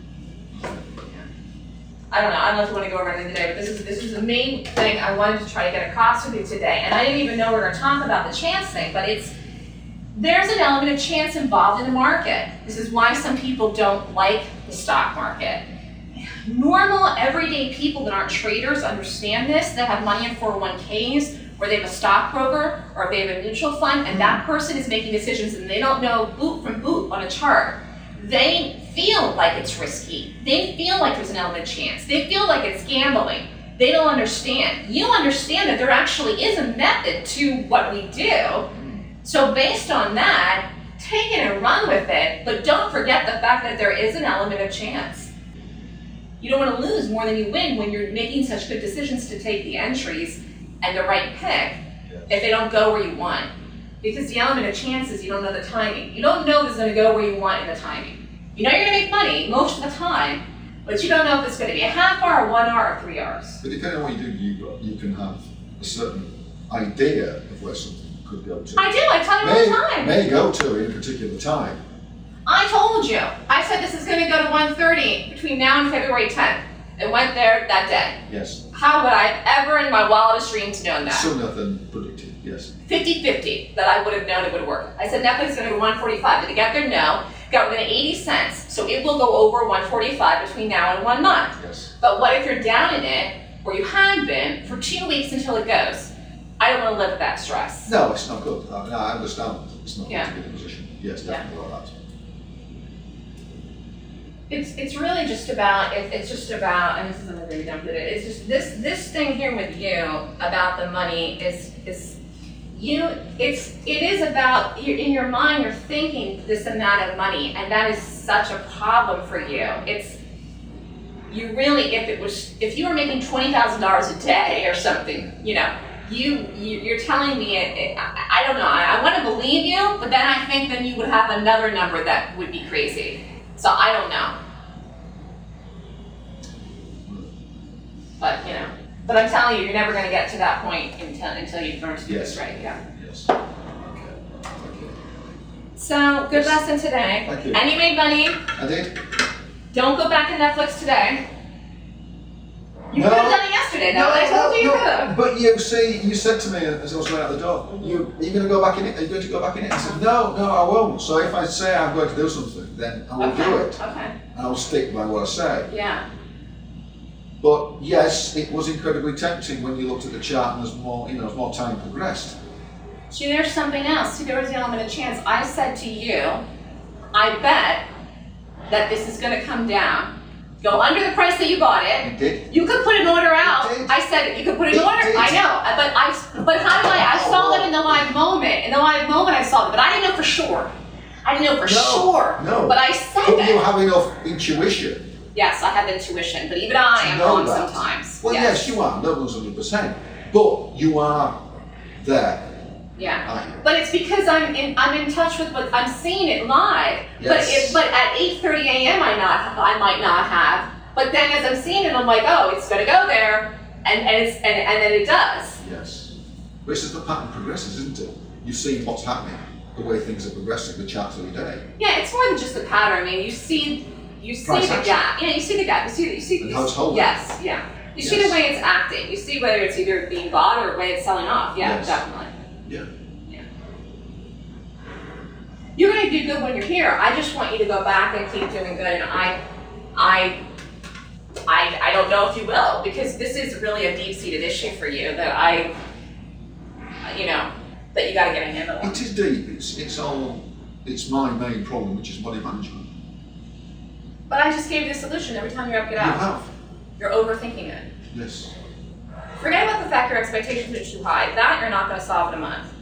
I don't know. I don't know if you want to go over anything today, but this is this is the main thing I wanted to try to get across with you today. And I didn't even know we were going to talk about the chance thing, but it's there's an element of chance involved in the market. This is why some people don't like the stock market. Normal, everyday people that aren't traders understand this, that have money in four oh one Ks, or they have a stockbroker, or they have a mutual fund, and that person is making decisions and they don't know boot from boot on a chart. They feel like it's risky. They feel like there's an element of chance. They feel like it's gambling. They don't understand. You understand that there actually is a method to what we do. So based on that, take it and run with it, but don't forget the fact that there is an element of chance. You don't want to lose more than you win when you're making such good decisions to take the entries and the right pick Yes. if they don't go where you want. Because the element of chance is you don't know the timing. You don't know if it's going to go where you want in the timing. You know you're going to make money most of the time, but you don't know if it's going to be a half hour, one hour, or three hours. But depending on what you do, you, you can have a certain idea of where something could go to. I do, I tell you all May, the time. may go to in a particular time. I told you. I said this is going to go to one thirty between now and February tenth. It went there that day. Yes. How would I ever in my wildest dreams known that? Sooner than predicted, yes. fifty fifty that I would have known it would work. I said Netflix is going to go one forty-five. Did it get there? No. Got within eighty cents. So it will go over one forty-five between now and one month. Yes. But what if you're down in it, or you had been, for two weeks until it goes? I don't want to live with that stress. No, it's not good. I, I understand. It's not Yeah. good to be in a position. Yes, Yeah. definitely like that. It's it's really just about it, it's just about and this is another way dump it. It's just this this thing here with you about the money is is you it's it is about you're, in your mind you're thinking this amount of money, and that is such a problem for you. It's you really if it was if you were making twenty thousand dollars a day or something, you know. You, you, you're telling me, it, it, I, I don't know, I, I want to believe you, but then I think then you would have another number that would be crazy. So I don't know. But, you know, but I'm telling you, you're never going to get to that point until, until you learn to do Yes. this right, yeah. Yes. Okay. Okay. So, good Yes. lesson today. Thank you. And you made money. I did. Don't go back to Netflix today. You No. could have done it yesterday, though. I told you you could have. But you see, you said to me as I was going out the door, you, are you going to go back in it? Are you going to go back in it? I said, no, no, I won't. So if I say I'm going to do something, then I will Okay. do it. Okay. And I'll stick by what I say. Yeah. But yes, it was incredibly tempting when you looked at the chart and as more, you know, as more time progressed. See, there's something else. See, there was the element of chance. I said to you, I bet that this is going to come down. Go under the price that you bought it. It did. You could put an order out. It did. I said you could put an It order. did. I know, but I. But how do I? I saw them in the live moment. In the live moment, I saw them, but I didn't know for sure. I didn't know for No, sure. no. But I said But it. you have enough intuition. Yes, I have intuition, but even I to am know wrong that. sometimes. Well, yes, you are. No one's one hundred percent. But you are there. Yeah. Aren't you? But it's because I'm in I'm in touch with what I'm seeing it live. But Yes. if but at eight thirty a m I not I might not have. But then as I'm seeing it, I'm like, oh, it's gonna go there, and and it's and, and then it does. Yes. But it's just the pattern progresses, isn't it? You've seen what's happening, the way things are progressing, the charts every day. Yeah, it's more than just the pattern. I mean, you see you see Price the action. gap. Yeah, you see the gap. You see you see And how it's holding. Yes, yeah. You see Yes. the way it's acting. You see whether it's either being bought or the way it's selling off. Yeah, Yes. definitely. Yeah. You're going to do good when you're here. I just want you to go back and keep doing good. And I, I, I, I don't know if you will, because this is really a deep-seated issue for you that I, you know, that you got to get a handle on. It is deep. It's it's all. It's my main problem, which is money management. But I just gave you the solution. Every time you're up, get You out. have. You're overthinking it. Yes. Forget about the fact your expectations are too high. That you're not going to solve in a month.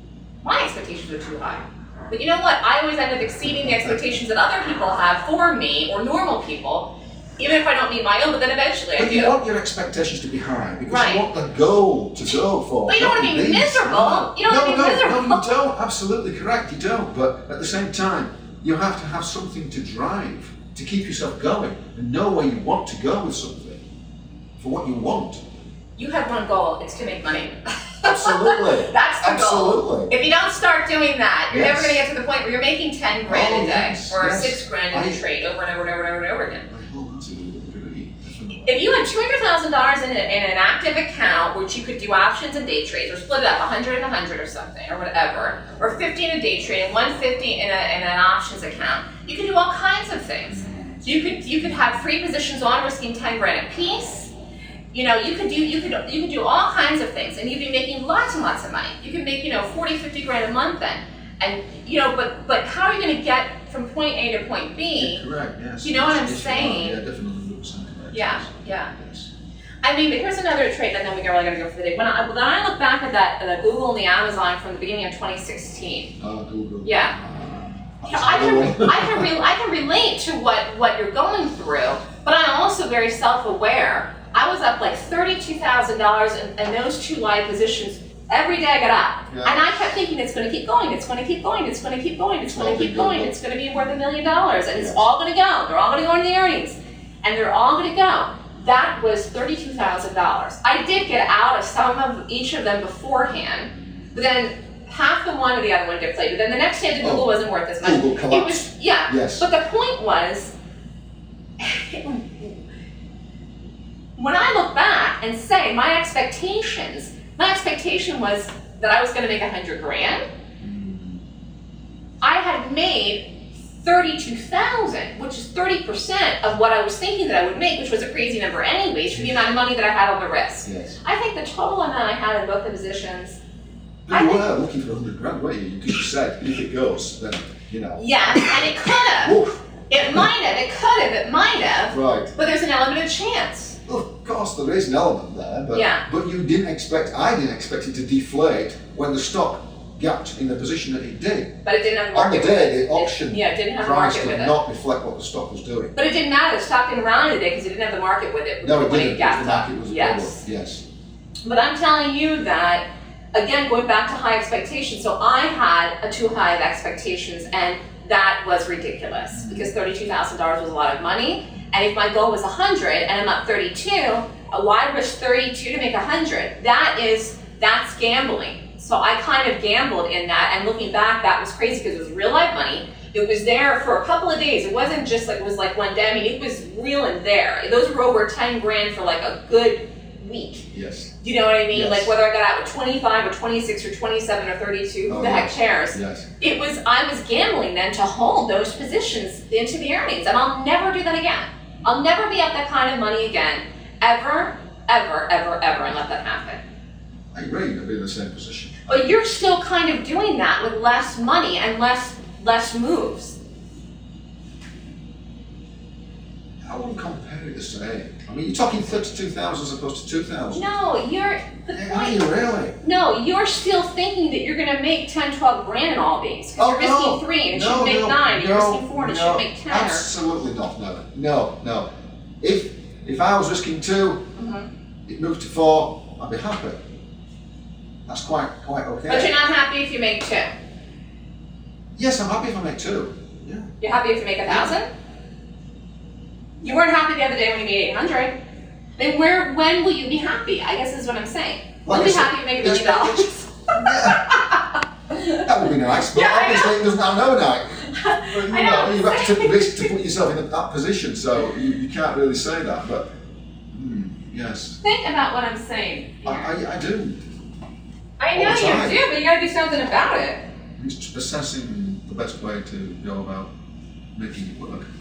My expectations are too high. But you know what? I always end up exceeding the expectations that other people have for me, or normal people, even if I don't meet my own, but then eventually I But you do. want your expectations to be high because Right. you want the goal to go for. But you don't want to be These- miserable. You don't no, want to be no, miserable. No, you don't. Absolutely correct. You don't. But at the same time, you have to have something to drive, to keep yourself going, and know where you want to go with something, for what you want. You have one goal, it's to make money. Absolutely. That's the goal. Absolutely. If you don't start doing that, you're Yes. never going to get to the point where you're making ten grand Oh, a day, yes, or yes. six grand in I- a trade over and over and over and over and over again. I hold that to a degree. Definitely. If you had two hundred thousand dollars in, a, in an active account, which you could do options and day trades, or split it up, one hundred and one hundred or something, or whatever, or fifty in a day trade and one hundred fifty in, a, in an options account, you could do all kinds of things. So you could you could have three positions on, risking ten grand a piece. You know, you could do you could you could do all kinds of things, and you'd be making lots and lots of money. You could make, you know, forty, fifty grand a month then. And you know, but but how are you going to get from point A to point B? You're correct. Yes. You know what I'm Yes, you are. saying? Yeah, definitely one hundred percent correct. Yeah, Yes. yeah. Yes. I mean, but here's another trait, and then we really got to go for the day. When I, when I look back at that, the Google and the Amazon from the beginning of twenty sixteen, Ah, Google. Yeah. Ah, you know, I can, that's the one. I can, re- I can relate to what, what you're going through, but I'm also very self-aware. I was up like thirty-two thousand dollars in, in those two live positions every day I got up. Yeah. And I kept thinking, it's going to keep going, it's going to keep going, it's going to keep going, it's going to Well, keep they going, go. it's going to be worth a million dollars, and it's Yes. all going to go. They're all going to go into the earnings, and they're all going to go. That was thirty-two thousand dollars. I did get out of some of each of them beforehand, but then half the one or the other one deflated. Then the next day the Google Oh, wasn't worth as much. Google It collapsed. was, yeah. Yes. But the point was, when I look back and say my expectations, my expectation was that I was going to make a hundred grand. I had made thirty-two thousand, which is thirty percent of what I was thinking that I would make, which was a crazy number anyways for the amount of money that I had on the risk. Yes. I think the total amount I had in both the positions, But you I were looking for a hundred grand, weren't you? Because you said if it goes, then you know. yes, and it could have. Woof. It might have, it could have, it might have, Right. but there's an element of chance. Well, of course, there is an element there, but Yeah. but you didn't expect. I didn't expect it to deflate when the stock gapped in the position that it did. But it didn't have a On market the with day, it. the auction It, yeah, it didn't have a price market with did it. not reflect what the stock was doing. But it didn't matter. The stock didn't rally today because it didn't have the market with it. No, it when didn't. It because gapped the up. market was Yes. lower. Yes. But I'm telling you that, again, going back to high expectations. So I had a too high of expectations, and that was ridiculous because thirty-two thousand dollars was a lot of money. And if my goal was one hundred and I'm up thirty-two, why risk thirty-two to make one hundred? That is, that's gambling. So I kind of gambled in that, and looking back, that was crazy because it was real life money. It was there for a couple of days. It wasn't just like, it was like one day. I mean, it was real and there. Those were over ten grand for like a good week. Yes. Do you know what I mean? Yes. Like whether I got out with twenty-five or twenty-six or twenty-seven or thirty-two, who Oh, the heck yes. cares? Yes. It was, I was gambling then to hold those positions into the earnings, and I'll never do that again. I'll never be at that kind of money again, ever, ever, ever, ever, and let that happen. I agree. I'd be in the same position. But you're still kind of doing that with less money and less, less moves. I wouldn't compare it. the same. I mean, you're talking thirty-two thousand as opposed to two thousand. No, you're, the Yeah, point, are you really? no, you're still thinking that you're gonna make ten, twelve grand in all these. Because Oh, you're no. risking three and it No, should make no, nine, and you're no, risking four and it no, should make ten. Absolutely not, no. No, no. If, if I was risking two, Mm-hmm. it moved to four, I'd be happy. That's quite, quite okay. But you're not happy if you make two. Yes, I'm happy if I make two. Yeah. You're happy if you make a thousand? You weren't happy the other day when you made eight hundred. Then where, when will you be happy? I guess is what I'm saying. Like When will you be I said, happy you make a million it's- dollars? Yeah. That would be nice, but Yeah, I obviously know. it doesn't have an overnight. But, you I know. know, you've got to take the risk to put yourself in that position, so you, you can't really say that, but hmm, yes. Think about what I'm saying. I, I, I do. I all know the you time. do, but you gotta do something about it. I'm just assessing the best way to go about making it work.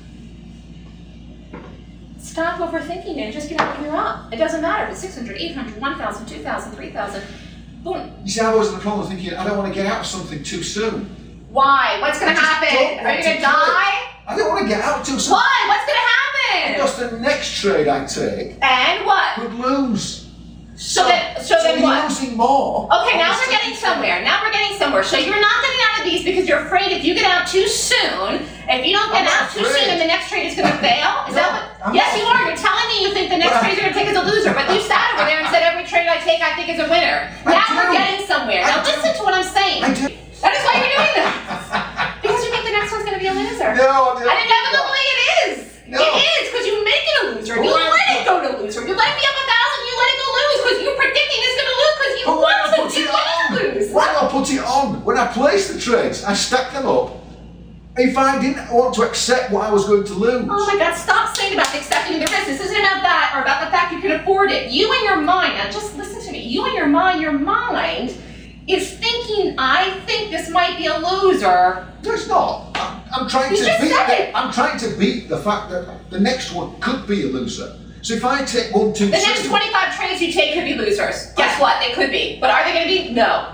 Stop overthinking it and just get out when you're up. It doesn't matter if it's six hundred, eight hundred, one thousand, two thousand, three thousand. Boom. You see, I was in the problem thinking, I don't want to get out of something too soon. Why? What's gonna I just happen? don't Are want you to gonna do die? I don't want to get out too soon. Why? What's gonna happen? Because the next trade I take And what? could lose. So then, so then you're what? losing more. Okay, now on the we're getting second somewhere. Now we're getting somewhere. So you're not getting out of these because you're afraid if you get out too soon, if you don't get I'm not out too afraid. soon, then the next trade is going to fail. Is No, that what? I'm yes, not you are. You're telling me you think the next But I- trade you're going to take is a loser, but you sat over there and said every trade I take I think is a winner. I Now do. we're getting somewhere. I Now do. listen to what I'm saying. I do. That is why you're doing this. Because you think the next one's going to be a loser. No, I And inevitably it is. No. It is, because you make it a loser. You But when let I- it go to loser. You let it be up a thousand, you let it go lose, because you're predicting it's going to lose, because you But when I want put to it on, lose. when I put it on, when I placed the trades, I stacked them up. If I didn't want to accept what I was going to lose, Oh my God, stop saying about accepting the risk. This isn't about that or about the fact you can afford it. You and your mind, now just listen to me. You and your mind, your mind is thinking, I think this might be a loser. no, it's not. I'm, I'm trying You to just beat. said The, it. I'm trying to beat the fact that the next one could be a loser. So if I take one, two, The next three- twenty-five trades you take could be losers. Guess what? They could be. But are they going to be? No.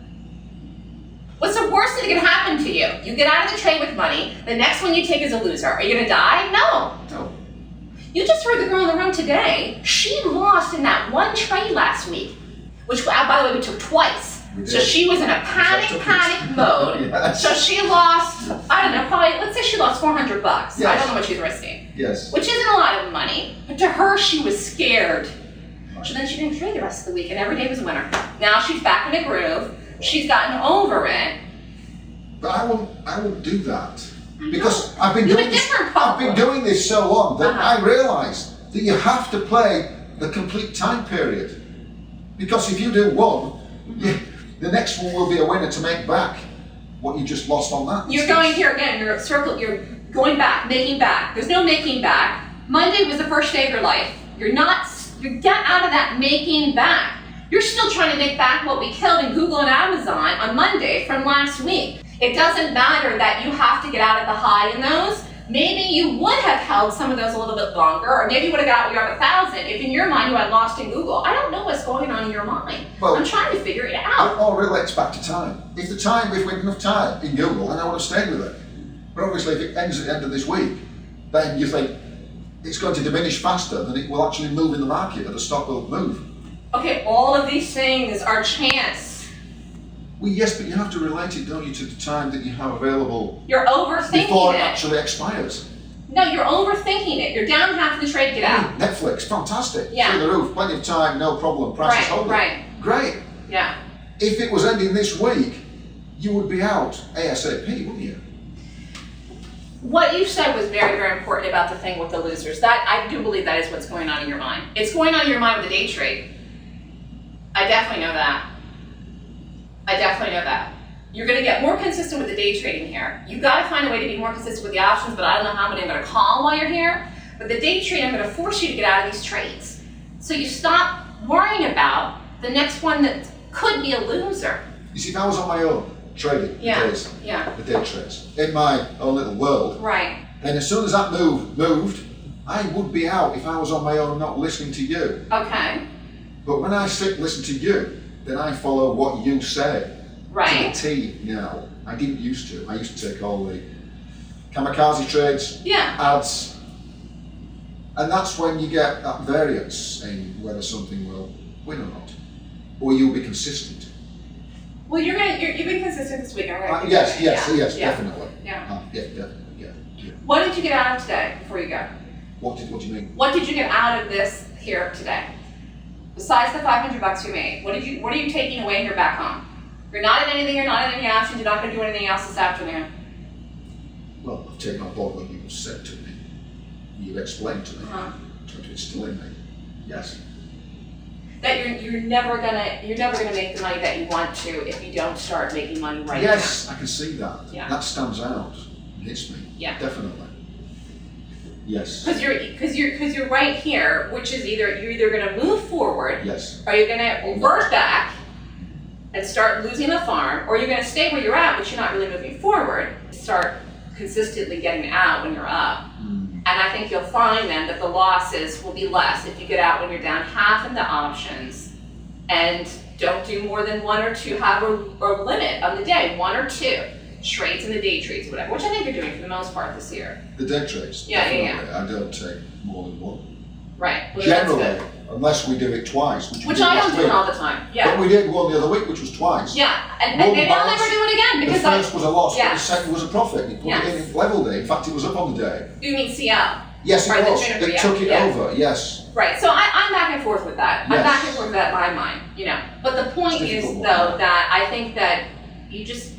What's the worst that can happen to you? You get out of the trade with money. The next one you take is a loser. Are you going to die? No. No. You just heard the girl in the room today. She lost in that one trade last week, which, uh, by the way, we took twice. We So did. she was in a panic, took it. panic mode. Yes. So she lost, I don't know, probably, let's say she lost four hundred bucks. I Yes. don't know what she's risking, Yes. which isn't a lot of money. But to her, she was scared. So then she didn't trade the rest of the week, and every day was a winner. Now she's back in a groove. She's gotten over it. But I won't. I won't do that I because know. I've been You have doing a this. different I've been problem. doing this so long that Uh-huh. I realise that you have to play the complete time period. Because if you do one, you, the next one will be a winner to make back what you just lost on that. You're instance. going here again, you're circle, you're going back, making back. There's no making back. Monday was the first day of your life. You're not, you get out of that making back. You're still trying to make back what we killed in Google and Amazon on Monday from last week. It doesn't matter that you have to get out of the high in those. Maybe you would have held some of those a little bit longer, or maybe you would have got what you're at a thousand if in your mind you had lost in Google. I don't know what's going on in your mind. Well, I'm trying to figure it It out. all relates back to time. If the time, if we had enough time in Google, then I would have stayed with it. But obviously, if it ends at the end of this week, then you think it's going to diminish faster than it will actually move in the market, that the stock will move. Okay, all of these things are chance. Well, yes, but you have to relate it, don't you, to the time that you have available You're overthinking before it it. actually expires. No, you're overthinking it. You're down half the trade, get out. Netflix, fantastic. Yeah. Through the roof, plenty of time, no problem, price is Right, holding. right. Great. Yeah. If it was ending this week, you would be out ASAP, wouldn't you? What you said was very, very important about the thing with the losers. That, I do believe that is what's going on in your mind. It's going on in your mind with the day trade. I definitely know that. I definitely know that. You're going to get more consistent with the day trading here. You've got to find a way to be more consistent with the options, but I don't know how many I'm going to call while you're here. But the day trade, I'm going to force you to get out of these trades. So you stop worrying about the next one that could be a loser. You see, if I was on my own, trading Yeah, the days, yeah. the day trades, in my own little world, Right. then as soon as that move moved, I would be out if I was on my own not listening to you. Okay. But when I sit and listen to you, then I follow what you say. Right. To the T now. I didn't used to. I used to take all the kamikaze trades, Yeah. ads, And that's when you get that variance in whether something will win or not, or you'll be consistent. Well, you're gonna you're, you've been consistent this week. I'm gonna Uh, yes, yes, yeah. yes, yeah. definitely. Yeah. Uh, yeah, definitely. Yeah, yeah. What did you get out of today before you go? What did? What do you mean? What did you get out of this here today? Besides the five hundred bucks you made, what did you? What are you taking away when you're back home? You're not in anything. You're not in any options. You're not going to do anything else this afternoon. Well, I've taken on board what you said to me. You explained to me. Uh-huh. Tried to instill in me. Yes. That you're you're never gonna you're never gonna make the money that you want to if you don't start making money right yes, now. I can see that. Yeah. That stands out. It hits me. Yeah. Definitely. Yes. Because you're because you're because you're right here, which is either you're either gonna move forward, Yes. or you're gonna revert back and start losing the farm, or you're gonna stay where you're at, but you're not really moving forward. Start consistently getting out when you're up. Mm. And I think you'll find then that the losses will be less if you get out when you're down half in the options and don't do more than one or two, have a, a limit on the day, one or two trades in the day trades, whatever, which I think you're doing for the most part this year. The day trades. Yeah, yeah, definitely. I don't take more than one. Right. Well, that's Generally, good. unless we do it twice, which, we Which did I last don't do week. all the time. Yeah. But we did one the other week, which was twice. Yeah, and, One and maybe I'll balance. never do it again The because first I. was a loss, Yes. but the second was a profit. You put Yes. it in, it leveled it. In fact, it was up on the day. You mean C L? Yes, it Right, the was. Juniper, It yeah, took it yeah. over. Yes. Right. So I, I'm back and forth with that. I'm Yes. back and forth with that in my mind. You know. But the point It's is difficult though one. that I think that you just.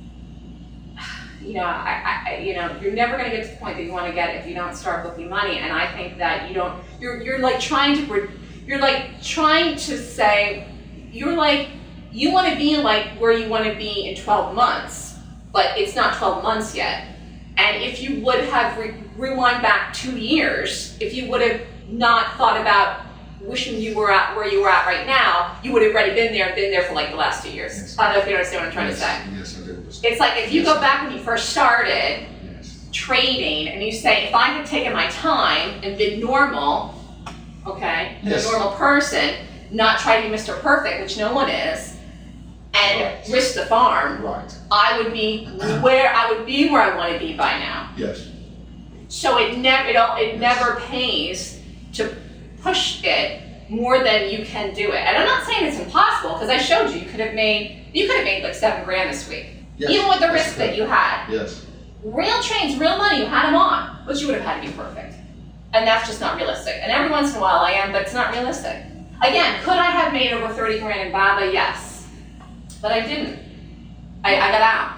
You know, I, I, you know, you're never going to get to the point that you want to get if you don't start booking money. And I think that you don't. You're, you're like trying to. You're like trying to say. You're like. You want to be like where you want to be in twelve months, but it's not twelve months yet. And if you would have re rewind back two years, if you would have not thought about wishing you were at where you were at right now, you would have already been there, been there for like the last two years. Yes. I don't know if you understand what I'm trying yes. to say. Yes, I do. It's like if you Yes. go back when you first started Yes. trading and you say, if I had taken my time and been normal, okay, and Yes. a normal person, not try to be Mister Perfect, which no one is, and Right. risk the farm, Right. I would be where I would be where I want to be by now. Yes. So it never it, all, it Yes. never pays to push it more than you can do it. And I'm not saying it's impossible because I showed you you could have made you could have made like seven grand this week, Yes. even with the Yes, risk you that can. you had. Yes. Real trains, real money, you had them on, but you would have had to be perfect, and that's just not realistic. And every once in a while I am, but it's not realistic. Again, could I have made over thirty grand in Baba? Yes, but I didn't. I, I got out.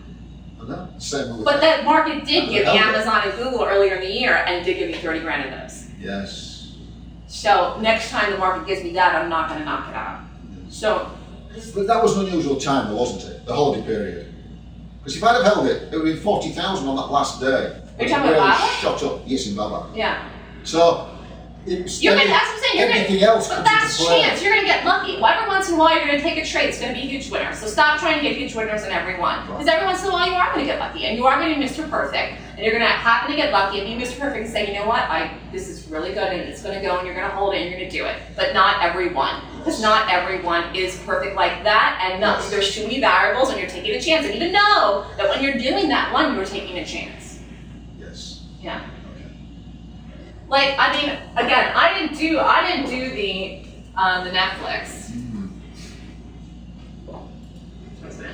I know. Same with But that market did give me Okay. Amazon and Google earlier in the year and did give me thirty grand in those. Yes. So next time the market gives me that, I'm not going to knock it out. Yes. So, But that was an unusual time, though, wasn't it? The holiday period. Because if I'd have held it, it would have been forty thousand on that last day. Are you It talking really about Baba? shot up. Yes, in Baba. yeah. So, it was You're gonna, that's what I'm saying. You're everything gonna, else but comes that's into play. chance. You're going to get lucky. Well, every once in a while, you're going to take a trade. It's going to be a huge winner. So stop trying to get huge winners in every one. Because every once in a while, you are going to get lucky. And you are going to be Mister Perfect. And you're going to happen to get lucky and be Mister Perfect and say, you know what, I this is really good and it's going to go and you're going to hold it and you're going to do it. But not everyone. Because not everyone is perfect like that. And not, Yes. there's too many variables and you're taking a chance. And even know that when you're doing that one, you're taking a chance. Yes. Yeah. Okay. Like, I mean, again, I didn't do, I didn't do the, um, the Netflix. Mm. What's that?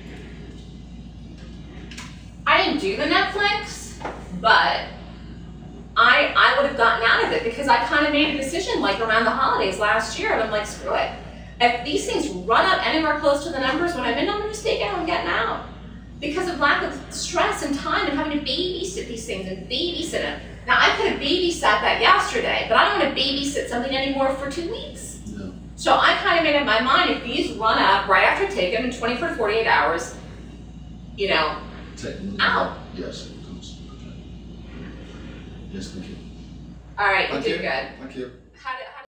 I didn't do the Netflix, but I, I would have gotten out of it because I kind of made a decision like around the holidays last year, and I'm like, screw it. If these things run up anywhere close to the numbers when I'm in, I'm just taking them and getting out. Because of lack of stress and time and having to babysit these things and babysit them. Now, I could have babysat that yesterday, but I don't want to babysit something anymore for two weeks. No. So I kind of made up my mind, if these run up right after I take them in twenty-four to forty-eight hours, you know, Take them. Out. Yes, it does. Okay. Yes, thank you. all right, you Thank did you. good. Thank you.